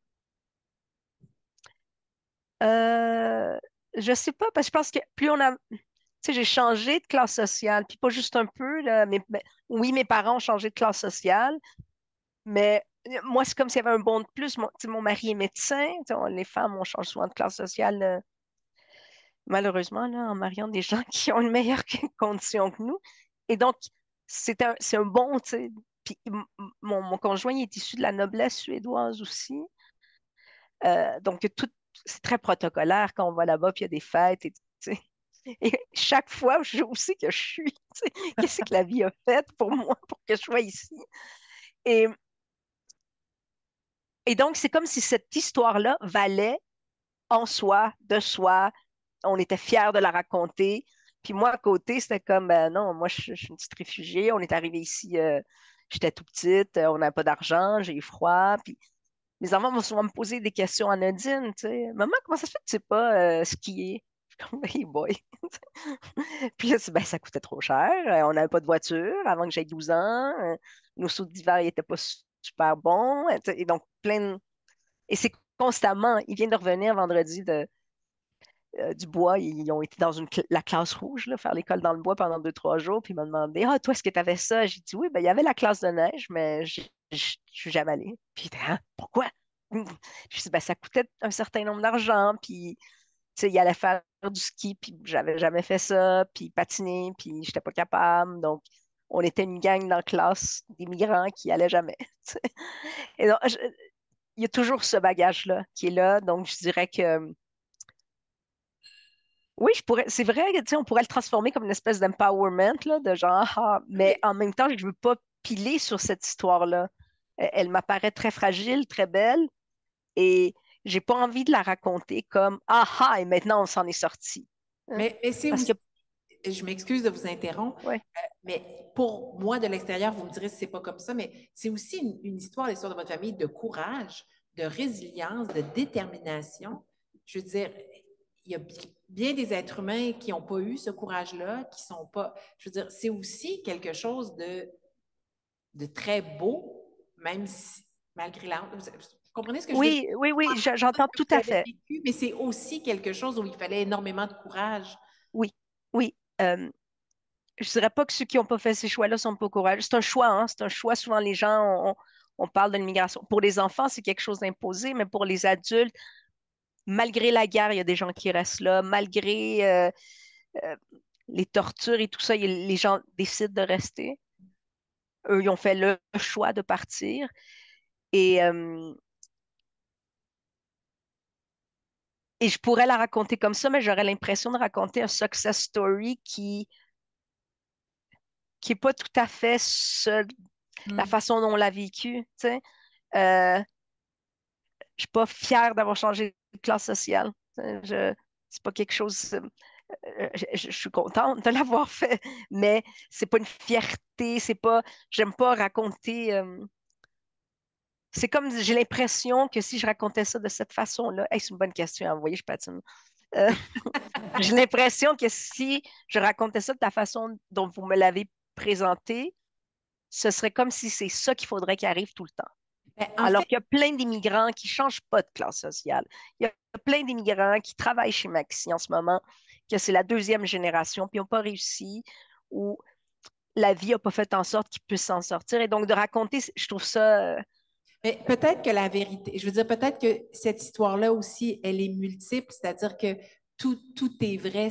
Euh, je sais pas, parce que je pense que plus on a, tu sais, j'ai changé de classe sociale, puis pas juste un peu, là, oui, mes parents ont changé de classe sociale, mais moi, c'est comme s'il y avait un bond de plus. Tu sais, mon mari est médecin, tu sais, les femmes, on change souvent de classe sociale, malheureusement, là, en mariant des gens qui ont une meilleure condition que nous. Et donc, c'est un bon, tu sais. Puis mon conjoint il est issu de la noblesse suédoise aussi. Donc, c'est très protocolaire quand on va là-bas, puis il y a des fêtes. Et, tu sais. Et chaque fois, je aussi que je suis. Tu sais, qu'est-ce que la vie a fait pour moi, pour que je sois ici? Et, et donc, c'est comme si cette histoire-là valait en soi, de soi. On était fiers de la raconter. Puis moi, à côté, c'était comme, ben non, moi, je suis une petite réfugiée. On est arrivé ici, j'étais tout petite, on n'avait pas d'argent, j'ai eu froid. Puis mes enfants vont souvent me poser des questions anodines, tu sais. Maman, comment ça se fait que tu sais pas skier? Je suis comme, hey boy. Puis là, ben, ça coûtait trop cher. On n'avait pas de voiture avant que j'aie 12 ans. Nos sauts d'hiver, ils n'étaient pas super bons. Tu sais. Et donc, Et c'est constamment. Il vient de revenir vendredi du bois. Ils ont été dans la classe rouge, là, faire l'école dans le bois pendant 2, 3 jours. Puis ils m'ont demandé, ah, toi, est-ce que tu avais ça? J'ai dit, oui, ben, il y avait la classe de neige, mais je suis jamais allée. Puis, ah, pourquoi? Je dis, ben, ça coûtait un certain nombre d'argent. Puis, tu sais, il allait faire du ski, puis j'avais jamais fait ça. Puis, patiner, puis j'étais pas capable. Donc, on était une gang dans la classe des migrants qui allaient jamais. Tu sais. Et donc, il y a toujours ce bagage-là qui est là. Donc, je dirais que oui, c'est vrai que, tu sais, on pourrait le transformer comme une espèce d'empowerment, là, de genre, ah, mais en même temps, je ne veux pas piler sur cette histoire-là. Elle m'apparaît très fragile, très belle, et j'ai pas envie de la raconter comme, ah, ah, et maintenant on s'en est sorti. Hein? Mais c'est Parce aussi, que, je m'excuse de vous interrompre, ouais, mais pour moi, de l'extérieur, vous me direz si c'est pas comme ça, mais c'est aussi une histoire, l'histoire de votre famille, de courage, de résilience, de détermination. Je veux dire, il y a bien des êtres humains qui n'ont pas eu ce courage-là, qui sont pas. Je veux dire, c'est aussi quelque chose de très beau, même si, malgré la. Vous comprenez ce que je veux dire? oui, oui, oui, C'est j'entends que tout vous à avez fait. vécu, mais c'est aussi quelque chose où il fallait énormément de courage. Oui, oui. Je dirais pas que ceux qui n'ont pas fait ces choix-là sont pas courageux. C'est un choix, hein? C'est un choix. Souvent, les gens, on parle de l'immigration. Pour les enfants, c'est quelque chose d'imposé, mais pour les adultes, malgré la guerre, il y a des gens qui restent là. Malgré euh, les tortures et tout ça, les gens décident de rester. Eux, ils ont fait le choix de partir. Et, euh, et je pourrais la raconter comme ça, mais j'aurais l'impression de raconter un success story qui est pas tout à fait la Hmm. façon dont on l'a vécu. Tu sais. Euh, je suis pas fière d'avoir changé de classe sociale. C'est pas quelque chose. Je suis contente de l'avoir fait, mais c'est pas une fierté. C'est pas. J'aime pas raconter. C'est comme j'ai l'impression que si je racontais ça de cette façon-là, hey, c'est une bonne question à envoyer, je patine. Euh, j'ai l'impression que si je racontais ça de la façon dont vous me l'avez présenté, ce serait comme si c'est ça qu'il faudrait qu'il arrive tout le temps. Ben, en Alors fait, qu'il y a plein d'immigrants qui ne changent pas de classe sociale. Il y a plein d'immigrants qui travaillent chez Maxi en ce moment, que c'est la deuxième génération, puis ils n'ont pas réussi, ou la vie n'a pas fait en sorte qu'ils puissent s'en sortir. Et donc, de raconter, je trouve ça. mais peut-être que la vérité, je veux dire, peut-être que cette histoire-là aussi, elle est multiple, c'est-à-dire que tout est vrai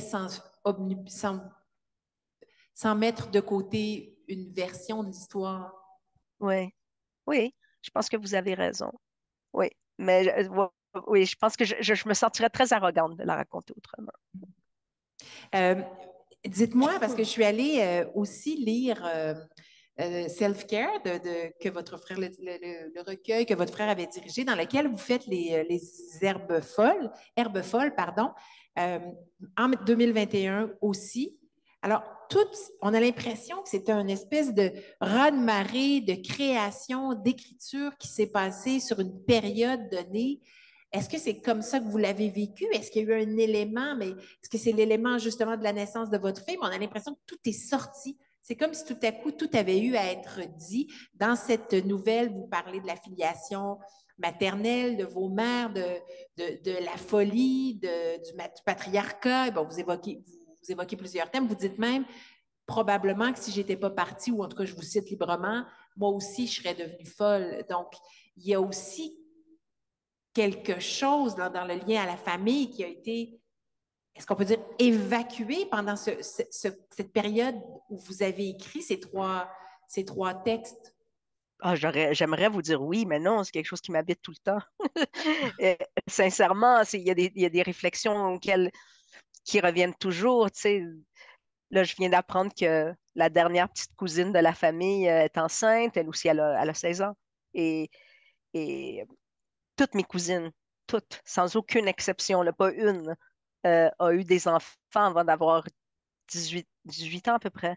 sans mettre de côté une version de l'histoire. Oui, oui, je pense que vous avez raison. Oui, mais ouais, oui, je pense que je me sentirais très arrogante de la raconter autrement. Euh, Dites-moi, parce que je suis allée aussi lire Self-Care que votre frère, le recueil que votre frère avait dirigé, dans lequel vous faites les herbes folles, pardon, euh, en 2021 aussi. Alors, on a l'impression que c'était une espèce de raz-de-marée de création, d'écriture qui s'est passée sur une période donnée. Est-ce que c'est comme ça que vous l'avez vécu? Est-ce qu'il y a eu un élément, mais est-ce que c'est l'élément justement de la naissance de votre fille? Mais on a l'impression que tout est sorti. C'est comme si tout à coup, tout avait eu à être dit. Dans cette nouvelle, vous parlez de la filiation maternelle, de vos mères, de la folie, du patriarcat. Bon, vous évoquez plusieurs thèmes. Vous dites même, probablement que si j'étais pas partie, ou en tout cas, je vous cite librement, moi aussi, je serais devenue folle. Donc, il y a aussi quelque chose dans le lien à la famille qui a été, est-ce qu'on peut dire, évacué pendant cette période où vous avez écrit ces trois textes? Ah, j'aimerais vous dire oui, mais non, c'est quelque chose qui m'habite tout le temps. Euh, Sincèrement, il y a des réflexions qui reviennent toujours. Tu sais. Là, je viens d'apprendre que la dernière petite cousine de la famille est enceinte. Elle aussi, elle a 16 ans. Et, et toutes mes cousines, toutes, sans aucune exception, là, pas une, a eu des enfants avant d'avoir 18 ans à peu près.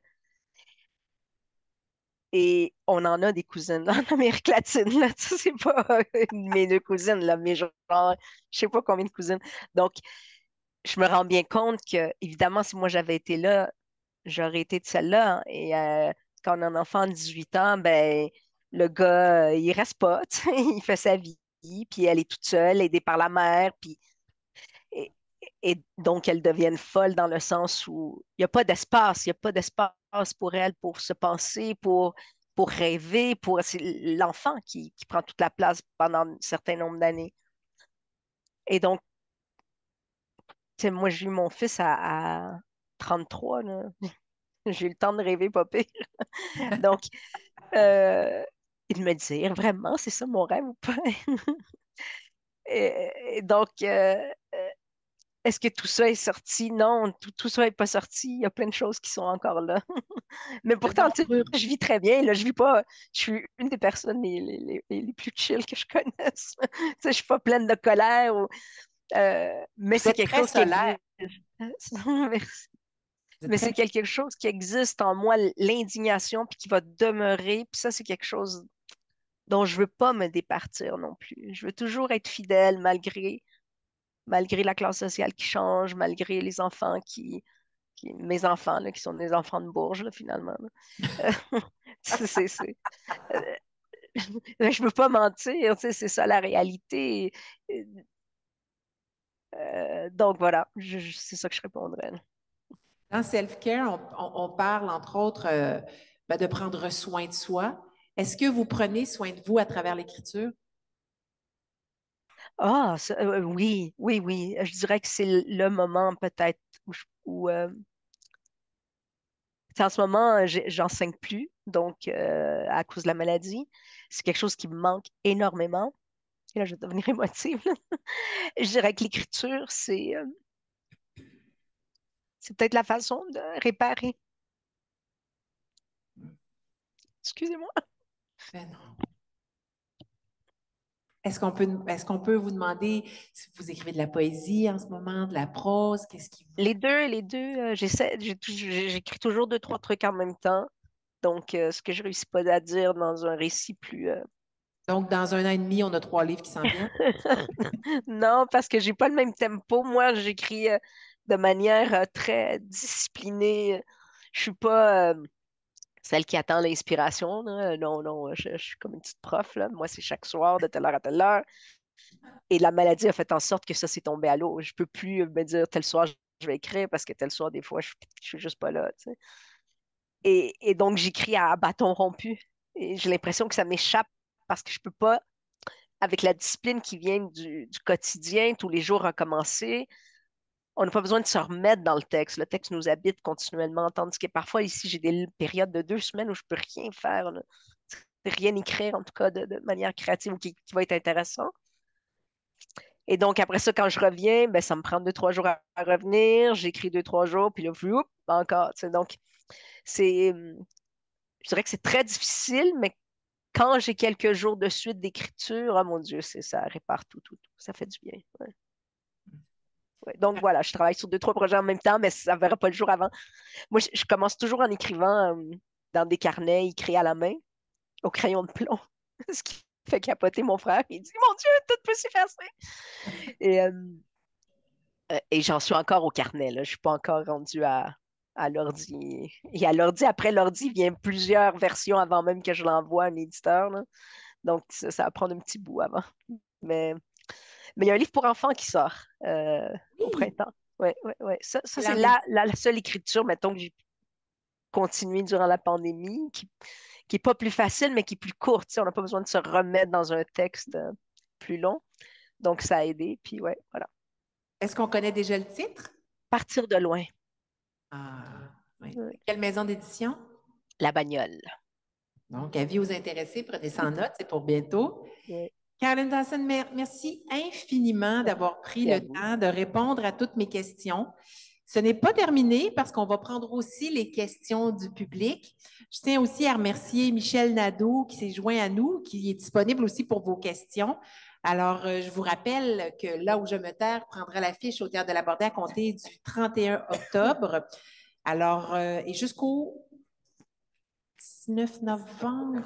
Et on en a des cousines en Amérique latine, là. Tu sais, c'est pas mes deux cousines, là, mais genre, je sais pas combien de cousines. Donc, je me rends bien compte que, évidemment, si moi j'avais été là, j'aurais été de celle-là. Et quand on a un enfant de 18 ans, ben, le gars, il reste pas, tu sais, il fait sa vie, puis elle est toute seule, aidée par la mère, puis et, et donc elles deviennent folles dans le sens où il n'y a pas d'espace, il n'y a pas d'espace pour elles pour se penser, pour rêver, c'est l'enfant qui prend toute la place pendant un certain nombre d'années. Et donc, tu sais, moi, j'ai eu mon fils à 33, là. J'ai eu le temps de rêver, pas pire. Donc, euh, il me dire vraiment, c'est ça mon rêve ou pas? Et donc, est-ce que tout ça est sorti? Non, tout ça n'est pas sorti. Il y a plein de choses qui sont encore là. Mais De pourtant, tu sais, construire. je vis très bien. Là, je vis pas. Je suis une des personnes les plus chill que je connaisse. Tu sais, je suis pas pleine de colère. Mais Vous c'est êtes quelque très chose qui solaire. existe. Merci. Vous êtes Mais très... c'est quelque chose qui existe en moi, l'indignation, puis qui va demeurer. Puis ça, c'est quelque chose dont je veux pas me départir non plus. Je veux toujours être fidèle malgré la classe sociale qui change, malgré les enfants mes enfants, là, qui sont des enfants de Bourges, là, finalement. Là. C'est, euh, je peux pas mentir, tu sais, c'est ça la réalité. Donc voilà, c'est ça que je répondrais. Dans Self-Care, on parle entre autres de prendre soin de soi. Est-ce que vous prenez soin de vous à travers l'écriture? Ah, oui, oui, oui. Je dirais que c'est le moment peut-être en ce moment, j'enseigne plus, donc à cause de la maladie. C'est quelque chose qui me manque énormément. Et là, je vais devenir émotive. Je dirais que l'écriture, c'est peut-être la façon de réparer. Excusez-moi. Ben non. Est-ce qu'on peut vous demander si vous écrivez de la poésie en ce moment, de la prose, qu'est-ce qui vous... Les deux, j'écris toujours deux, trois trucs en même temps. Donc, ce que je réussis pas à dire dans un récit plus Donc, dans 1 an et demi, on a 3 livres qui s'en viennent. Non, parce que j'ai pas le même tempo. Moi, j'écris de manière très disciplinée. Je suis pas celle qui attend l'inspiration, là. Non, non, je suis comme une petite prof, là. Moi, c'est chaque soir de telle heure à telle heure. Et la maladie a fait en sorte que ça s'est tombé à l'eau. Je peux plus me dire tel soir je vais écrire parce que tel soir, des fois, je suis juste pas là, tu sais. Et donc, j'écris à bâton rompu. Et j'ai l'impression que ça m'échappe parce que je peux pas, avec la discipline qui vient du quotidien, tous les jours recommencer, on n'a pas besoin de se remettre dans le texte. Le texte nous habite continuellement, tandis que parfois, ici, j'ai des périodes de 2 semaines où je peux rien faire, là. Rien écrire, en tout cas, de manière créative ou qui va être intéressant. Et donc, après ça, quand je reviens, ben, ça me prend 2, 3 jours à revenir. J'écris 2, 3 jours, puis là, whoop, encore. Tu sais. Donc, c'est, je dirais que c'est très difficile, mais quand j'ai quelques jours de suite d'écriture, oh mon Dieu, ça répare tout, tout, tout. Ça fait du bien. Ouais. Ouais. Donc, voilà, je travaille sur 2, 3 projets en même temps, mais ça ne verra pas le jour avant. Moi, je commence toujours en écrivant dans des carnets écrits à la main, au crayon de plomb. Ce qui fait capoter mon frère. Il dit, mon Dieu, tout peut s'effacer. Et, et j'en suis encore au carnet, là. Je ne suis pas encore rendue à l'ordi. Et à l'ordi, après l'ordi, vient plusieurs versions avant même que je l'envoie à un éditeur, là. Donc, ça va prendre un petit bout avant. Mais, mais il y a un livre pour enfants qui sort au Oui, printemps. Oui, oui, oui. Ça c'est c'est la seule écriture, mettons, que j'ai continué durant la pandémie, qui est pas plus facile, mais qui est plus courte. Tu sais, on n'a pas besoin de se remettre dans un texte plus long. Donc, ça a aidé. Puis, ouais, voilà. Est-ce qu'on connaît déjà le titre? Partir de loin. Ah, oui. Ouais. Quelle maison d'édition? La bagnole. Donc, avis aux intéressés, prenez ça en note, c'est pour bientôt. Ouais. Caroline Dawson, merci infiniment d'avoir pris Merci à le vous. temps de répondre à toutes mes questions. Ce n'est pas terminé parce qu'on va prendre aussi les questions du public. Je tiens aussi à remercier Michel Nadeau qui s'est joint à nous, qui est disponible aussi pour vos questions. Alors, je vous rappelle que Là où je me terre prendra l'affiche au Théâtre de la Bordée à compter du 31 octobre. Alors, et jusqu'au 19 novembre.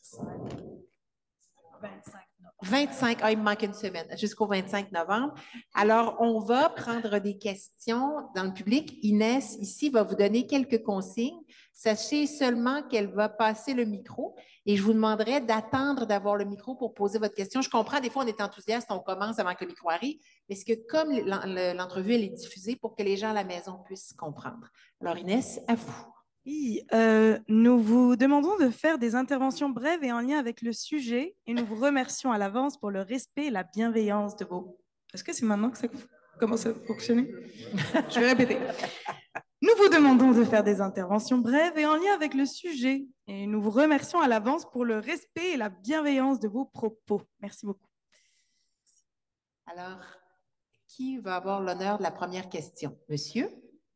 25, il me manque une semaine, jusqu'au 25 novembre. Alors, on va prendre des questions dans le public. Inès, ici, va vous donner quelques consignes. Sachez seulement qu'elle va passer le micro et je vous demanderai d'attendre d'avoir le micro pour poser votre question. Je comprends, des fois, on est enthousiaste, on commence avant que le micro arrive, mais c'est que comme l'entrevue, elle est diffusée pour que les gens à la maison puissent comprendre. Alors, Inès, à vous. Oui, nous vous demandons de faire des interventions brèves et en lien avec le sujet et nous vous remercions à l'avance pour le respect et la bienveillance de vos... Est-ce que c'est maintenant que ça commence à fonctionner? Je vais répéter. Nous vous demandons de faire des interventions brèves et en lien avec le sujet et nous vous remercions à l'avance pour le respect et la bienveillance de vos propos. Merci beaucoup. Alors, qui va avoir l'honneur de la première question? Monsieur?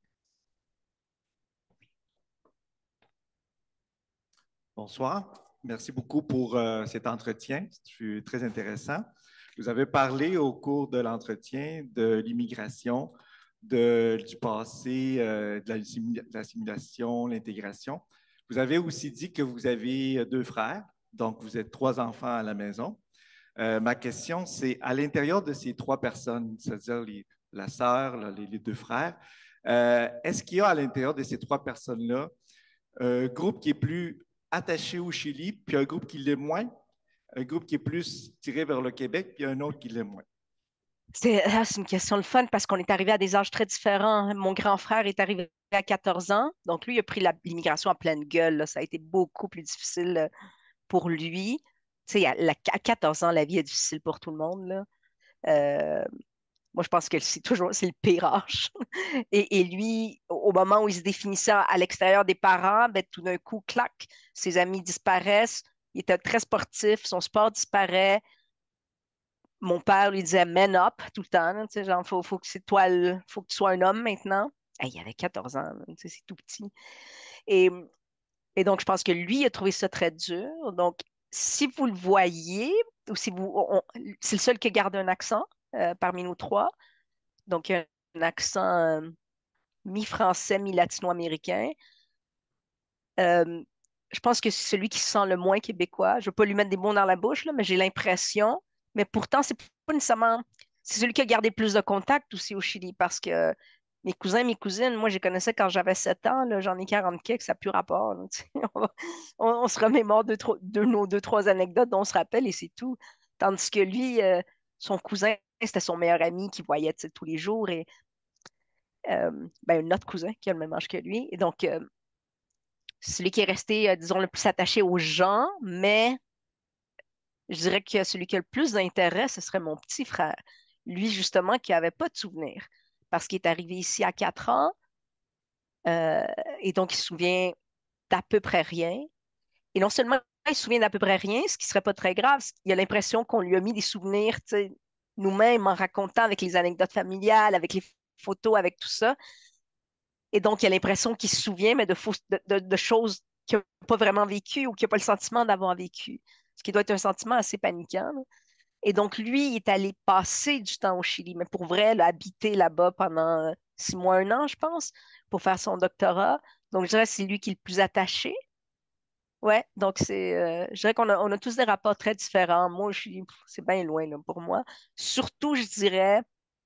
Bonsoir. Merci beaucoup pour cet entretien. C'est très intéressant. Vous avez parlé au cours de l'entretien de l'immigration, du passé, de l'assimilation, l'intégration. Vous avez aussi dit que vous avez 2 frères, donc vous êtes 3 enfants à la maison. Ma question, c'est à l'intérieur de ces 3 personnes, c'est-à-dire la sœur, les 2 frères, est-ce qu'il y a à l'intérieur de ces 3 personnes-là un groupe qui est plus attaché au Chili, puis un groupe qui l'est moins, un groupe qui est plus tiré vers le Québec, puis un autre qui l'est moins? C'est une question de fun parce qu'on est arrivé à des âges très différents. Mon grand frère est arrivé à 14 ans, donc lui, il a pris l'immigration à pleine gueule, là. Ça a été beaucoup plus difficile pour lui. Tu sais, à 14 ans, la vie est difficile pour tout le monde, là. Euh, Moi, je pense que c'est le pire âge. Et lui, au moment où il se définissait à l'extérieur des parents, ben, tout d'un coup, clac, ses amis disparaissent. Il était très sportif, son sport disparaît. Mon père lui disait man up tout le temps, là, tu sais, genre, faut que c'est toi, faut que tu sois un homme maintenant. Hey, il avait 14 ans, là, tu sais, c'est tout petit. Et, et donc, je pense que lui, il a trouvé ça très dur. Donc, si vous le voyez, ou si c'est le seul qui garde un accent parmi nous 3. Donc, il y a un accent mi-français, mi-latino-américain. Euh, je pense que c'est celui qui se sent le moins québécois. Je ne veux pas lui mettre des mots dans la bouche, là, mais j'ai l'impression. Mais pourtant, c'est pas nécessairement. C'est celui qui a gardé plus de contact aussi au Chili parce que mes cousins, mes cousines, moi, je les connaissais quand j'avais 7 ans. Là, j'en ai 40 quelques, ça n'a plus rapport. Là, tu sais. On se remémore de nos deux, trois anecdotes dont on se rappelle et c'est tout. Tandis que lui, son cousin, c'était son meilleur ami qu'il voyait tu sais, tous les jours et ben, un autre cousin qui a le même âge que lui. Et donc, celui qui est resté, disons, le plus attaché aux gens, mais je dirais que celui qui a le plus d'intérêt, ce serait mon petit frère. Lui, justement, qui n'avait pas de souvenirs parce qu'il est arrivé ici à 4 ans euh, et donc il se souvient d'à peu près rien. Et non seulement il se souvient d'à peu près rien, ce qui serait pas très grave, il a l'impression qu'on lui a mis des souvenirs, tu sais, nous-mêmes en racontant avec les anecdotes familiales, avec les photos, avec tout ça. Et donc, il a l'impression qu'il se souvient, mais de choses qu'il n'a pas vraiment vécues ou qu'il n'a pas le sentiment d'avoir vécu. Ce qui doit être un sentiment assez paniquant, là. Et donc, lui, il est allé passer du temps au Chili, mais pour vrai, là, habiter là-bas pendant 6 mois, un an, je pense, pour faire son doctorat. Donc, je dirais que c'est lui qui est le plus attaché. Ouais, donc je dirais qu'on a tous des rapports très différents. Moi, c'est bien loin là, pour moi. Surtout, je dirais,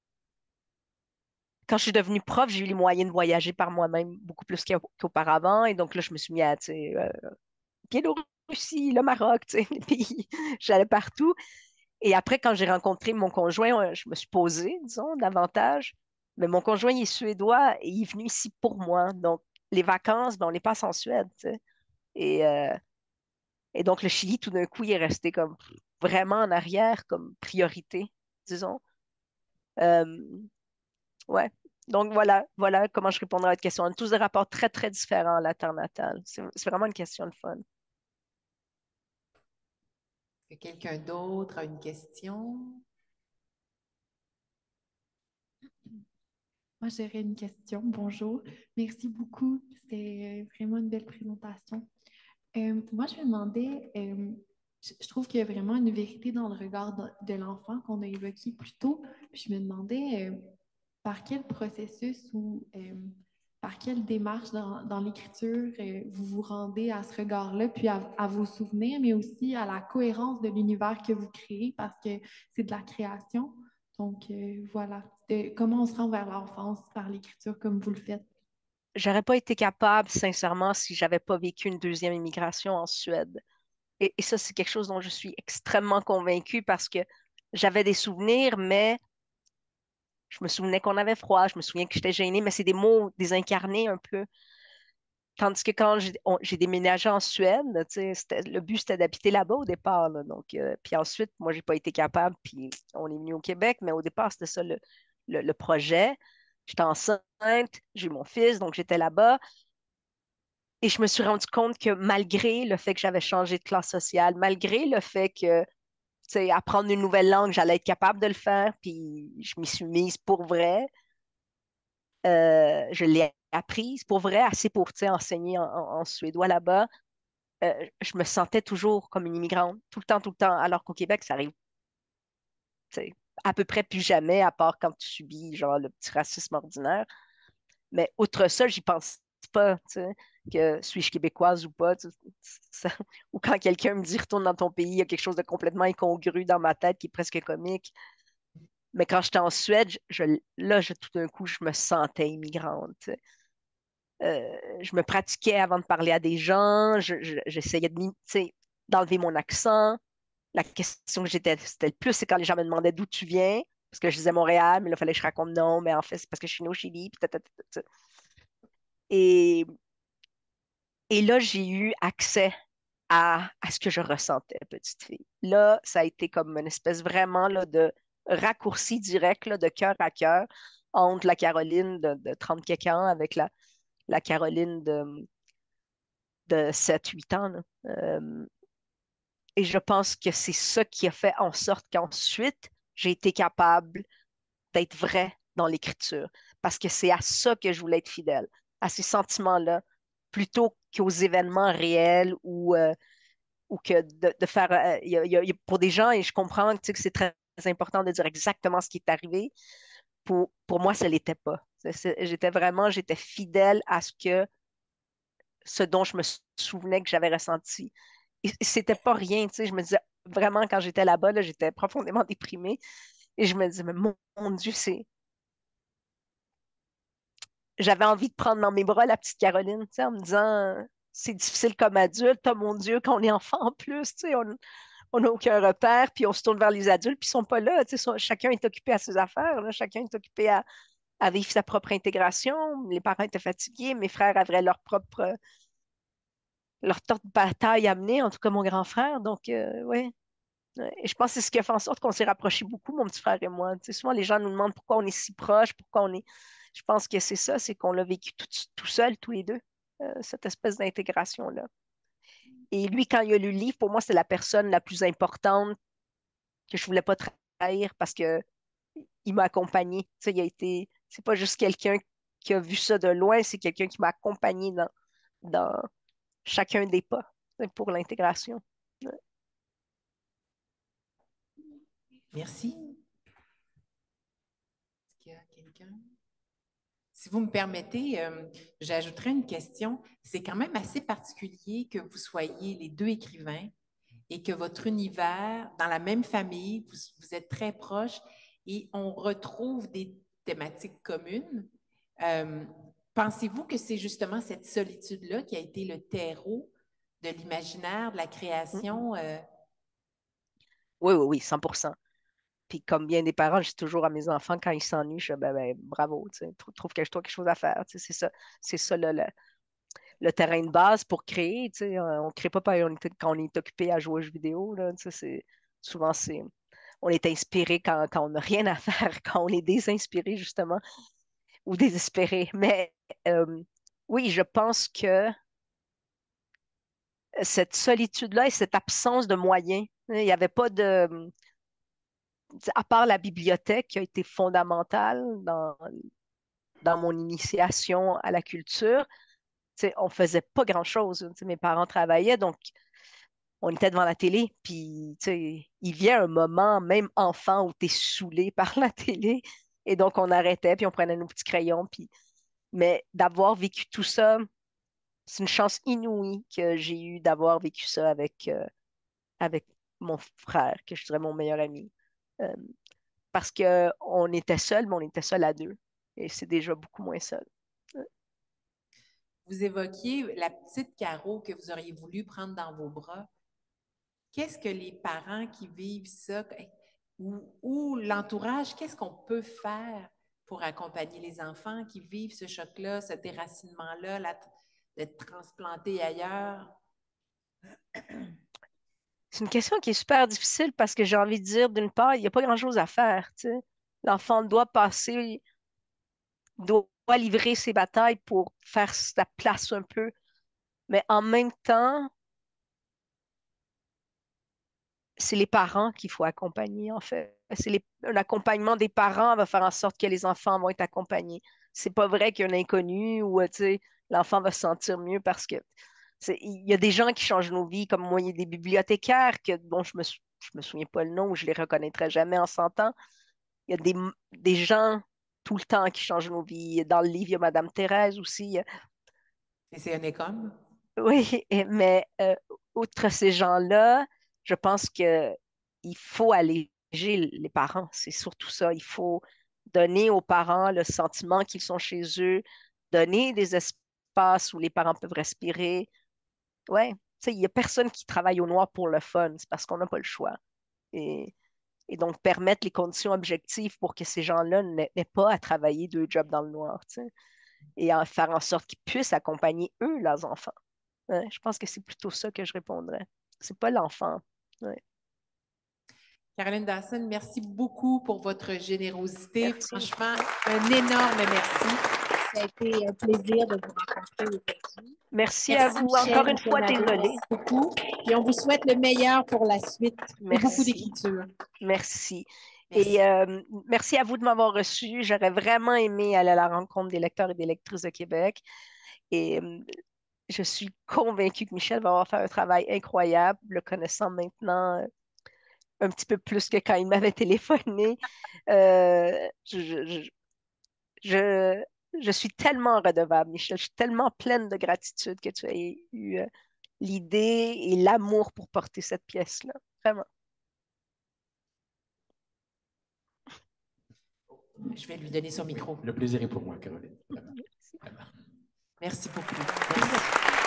quand je suis devenue prof, j'ai eu les moyens de voyager par moi-même beaucoup plus qu'auparavant. Et donc là, je me suis mis à, tu sais, Biélorussie, le Maroc, tu sais, les pays. J'allais partout. Et après, quand j'ai rencontré mon conjoint, je me suis posée, disons, davantage. Mais mon conjoint, il est suédois et il est venu ici pour moi. Donc, les vacances, ben, on les passe en Suède, tu sais. Et, euh, et donc, le Chili, tout d'un coup, il est resté comme vraiment en arrière, comme priorité, disons. Euh, Ouais. Donc voilà comment je répondrai à votre question. On a tous des rapports très, très différents à la terre natale. C'est vraiment une question de fun. Est-ce que quelqu'un d'autre a une question? Moi, j'aurais une question. Bonjour. Merci beaucoup. C'était vraiment une belle présentation. Moi, je me demandais, je trouve qu'il y a vraiment une vérité dans le regard de l'enfant qu'on a évoqué plus tôt. Puis je me demandais par quel processus ou par quelle démarche dans l'écriture vous vous rendez à ce regard-là, puis à vos souvenirs, mais aussi à la cohérence de l'univers que vous créez, parce que c'est de la création. Donc voilà, comment on se rend vers l'enfance par l'écriture comme vous le faites. J'aurais pas été capable, sincèrement, si j'avais pas vécu une deuxième immigration en Suède. Et ça, c'est quelque chose dont je suis extrêmement convaincue parce que j'avais des souvenirs, mais je me souvenais qu'on avait froid, je me souviens que j'étais gênée, mais c'est des mots désincarnés un peu. Tandis que quand j'ai déménagé en Suède, tu sais, le but, c'était d'habiter là-bas au départ, là. Donc, puis ensuite, moi, j'ai pas été capable, puis on est venu au Québec, mais au départ, c'était ça le projet. J'étais enceinte, j'ai eu mon fils, donc j'étais là-bas. Et je me suis rendu compte que malgré le fait que j'avais changé de classe sociale, malgré le fait que, tu sais, apprendre une nouvelle langue, j'allais être capable de le faire, puis je m'y suis mise pour vrai. Je l'ai apprise pour vrai, assez pour, tu sais, enseigner en suédois là-bas. Je me sentais toujours comme une immigrante, tout le temps, alors qu'au Québec, ça arrive tu sais, à peu près plus jamais, à part quand tu subis genre le petit racisme ordinaire. Mais outre ça, j'y pense pas, tu sais, que suis-je québécoise ou pas, ça- ou quand quelqu'un me dit retourne dans ton pays, il y a quelque chose de complètement incongru dans ma tête qui est presque comique. Mais quand j'étais en Suède, tout d'un coup, je me sentais immigrante, tu sais. Je me pratiquais avant de parler à des gens, j'essayais tu sais, d'enlever mon accent. La question que c'était le plus, c'est quand les gens me demandaient d'où tu viens, parce que je disais Montréal, mais là, il fallait que je raconte non, mais en fait, c'est parce que je suis née au Chili, puis Et, et là, j'ai eu accès à ce que je ressentais, petite fille. Là, ça a été comme une espèce vraiment là, de raccourci direct, là, de cœur à cœur, entre la Caroline de 30 quelques ans avec la Caroline de 7-8 ans, là. Et je pense que c'est ça qui a fait en sorte qu'ensuite, j'ai été capable d'être vrai dans l'écriture. Parce que c'est à ça que je voulais être fidèle, à ces sentiments-là, plutôt qu'aux événements réels ou que de faire. Pour des gens, et je comprends tu sais, que c'est très important de dire exactement ce qui est arrivé, pour moi, ça ne l'était pas. J'étais fidèle à ce que ce dont je me souvenais que j'avais ressenti. Et c'était pas rien, tu sais. Je me disais, vraiment, quand j'étais là-bas, là, j'étais profondément déprimée. Et je me disais, mais mon Dieu, c'est. J'avais envie de prendre dans mes bras la petite Caroline, tu sais, en me disant, c'est difficile comme adulte, oh mon Dieu, quand on est enfant en plus, tu sais, on n'a aucun repère, puis on se tourne vers les adultes, puis ils sont pas là, tu sais, chacun est occupé à ses affaires, là, chacun est occupé à vivre sa propre intégration. Les parents étaient fatigués, mes frères avaient leur torte de bataille à mener, en tout cas mon grand frère, donc, ouais. Ouais. Et je pense que c'est ce qui a fait en sorte qu'on s'est rapprochés beaucoup, mon petit frère et moi. Tu sais, souvent, les gens nous demandent pourquoi on est si proches, pourquoi on est. Je pense que c'est ça, c'est qu'on l'a vécu tout seul, tous les deux, cette espèce d'intégration-là. Et lui, quand il a lu le livre, pour moi, c'est la personne la plus importante que je voulais pas trahir parce que il m'a accompagné. Tu sais, c'est pas juste quelqu'un qui a vu ça de loin, c'est quelqu'un qui m'a accompagné dans chacun des pas, tu sais, pour l'intégration. Ouais. Merci. Est-ce qu'il y a quelqu'un? Si vous me permettez, j'ajouterai une question. C'est quand même assez particulier que vous soyez les deux écrivains et que votre univers, dans la même famille, vous êtes très proches et on retrouve des thématiques communes. Euh, Pensez-vous que c'est justement cette solitude-là qui a été le terreau de l'imaginaire, de la création? Oui, oui, oui, 100%. Puis comme bien des parents, je dis toujours à mes enfants, quand ils s'ennuient, je dis, ben, bravo, tu sais, trouve quelque chose à faire. Tu sais, c'est ça le terrain de base pour créer. Tu sais, on ne crée pas quand on est occupé à jouer aux jeux vidéo. Là, tu sais, souvent, on est inspiré quand on n'a rien à faire, quand on est désinspiré, justement, ou désespéré. Mais oui, je pense que cette solitude-là et cette absence de moyens, il n'y avait pas de, à part la bibliothèque qui a été fondamentale dans mon initiation à la culture, tu sais, on faisait pas grand-chose. Tu sais, mes parents travaillaient, donc on était devant la télé, puis tu sais, il vient un moment, même enfant, où tu es saoulé par la télé, et donc on arrêtait, puis on prenait nos petits crayons, puis. Mais d'avoir vécu tout ça, c'est une chance inouïe que j'ai eue d'avoir vécu ça avec mon frère, que je dirais mon meilleur ami. Euh, Parce qu'on était seul, mais on était seul à deux. Et c'est déjà beaucoup moins seul. Vous évoquiez la petite Caro que vous auriez voulu prendre dans vos bras. Qu'est-ce que les parents qui vivent ça ou l'entourage, qu'est-ce qu'on peut faire pour accompagner les enfants qui vivent ce choc-là, ce déracinement-là, d'être transplantés ailleurs? C'est une question qui est super difficile parce que j'ai envie de dire, d'une part, il n'y a pas grand-chose à faire, tu sais. L'enfant doit livrer ses batailles pour faire sa place un peu. Mais en même temps, c'est les parents qu'il faut accompagner, en fait. Un accompagnement des parents va faire en sorte que les enfants vont être accompagnés. C'est pas vrai qu'il y a un inconnu ou, tu sais, l'enfant va se sentir mieux parce que il y a des gens qui changent nos vies, comme moi, il y a des bibliothécaires dont je me souviens pas le nom ou je les reconnaîtrai jamais en 100 ans. Il y a des gens tout le temps qui changent nos vies. Dans le livre, il y a Madame Thérèse aussi. Et c'est un école? Oui, mais outre ces gens-là, je pense que il faut alléger les parents. C'est surtout ça. Il faut donner aux parents le sentiment qu'ils sont chez eux, donner des espaces où les parents peuvent respirer. Ouais, tu sais, il n'y a personne qui travaille au noir pour le fun. C'est parce qu'on n'a pas le choix. Et, et donc, permettre les conditions objectives pour que ces gens-là n'aient pas à travailler deux jobs dans le noir, tu sais, et faire en sorte qu'ils puissent accompagner eux, leurs enfants. Ouais, je pense que c'est plutôt ça que je répondrais. C'est pas l'enfant. Ouais. Caroline Dawson, merci beaucoup pour votre générosité. Merci. Franchement, un énorme merci. Ça a été un plaisir de vous rencontrer aujourd'hui. Merci à vous. Michel, Encore une fois, Michel Nadeau, désolée. merci beaucoup. Et on vous souhaite le meilleur pour la suite et beaucoup Merci. d'écriture. Merci. Merci. Et merci à vous de m'avoir reçu. J'aurais vraiment aimé aller à la rencontre des lecteurs et des lectrices de Québec. Et je suis convaincue que Michel va avoir fait un travail incroyable, le connaissant maintenant un petit peu plus que quand il m'avait téléphoné. Euh, je, je- je- Je suis tellement redevable, Michel. Je suis tellement pleine de gratitude que tu aies eu l'idée et l'amour pour porter cette pièce-là. Vraiment. Je vais lui donner son micro. Le plaisir est pour moi, Caroline. Vraiment. Merci beaucoup. Merci.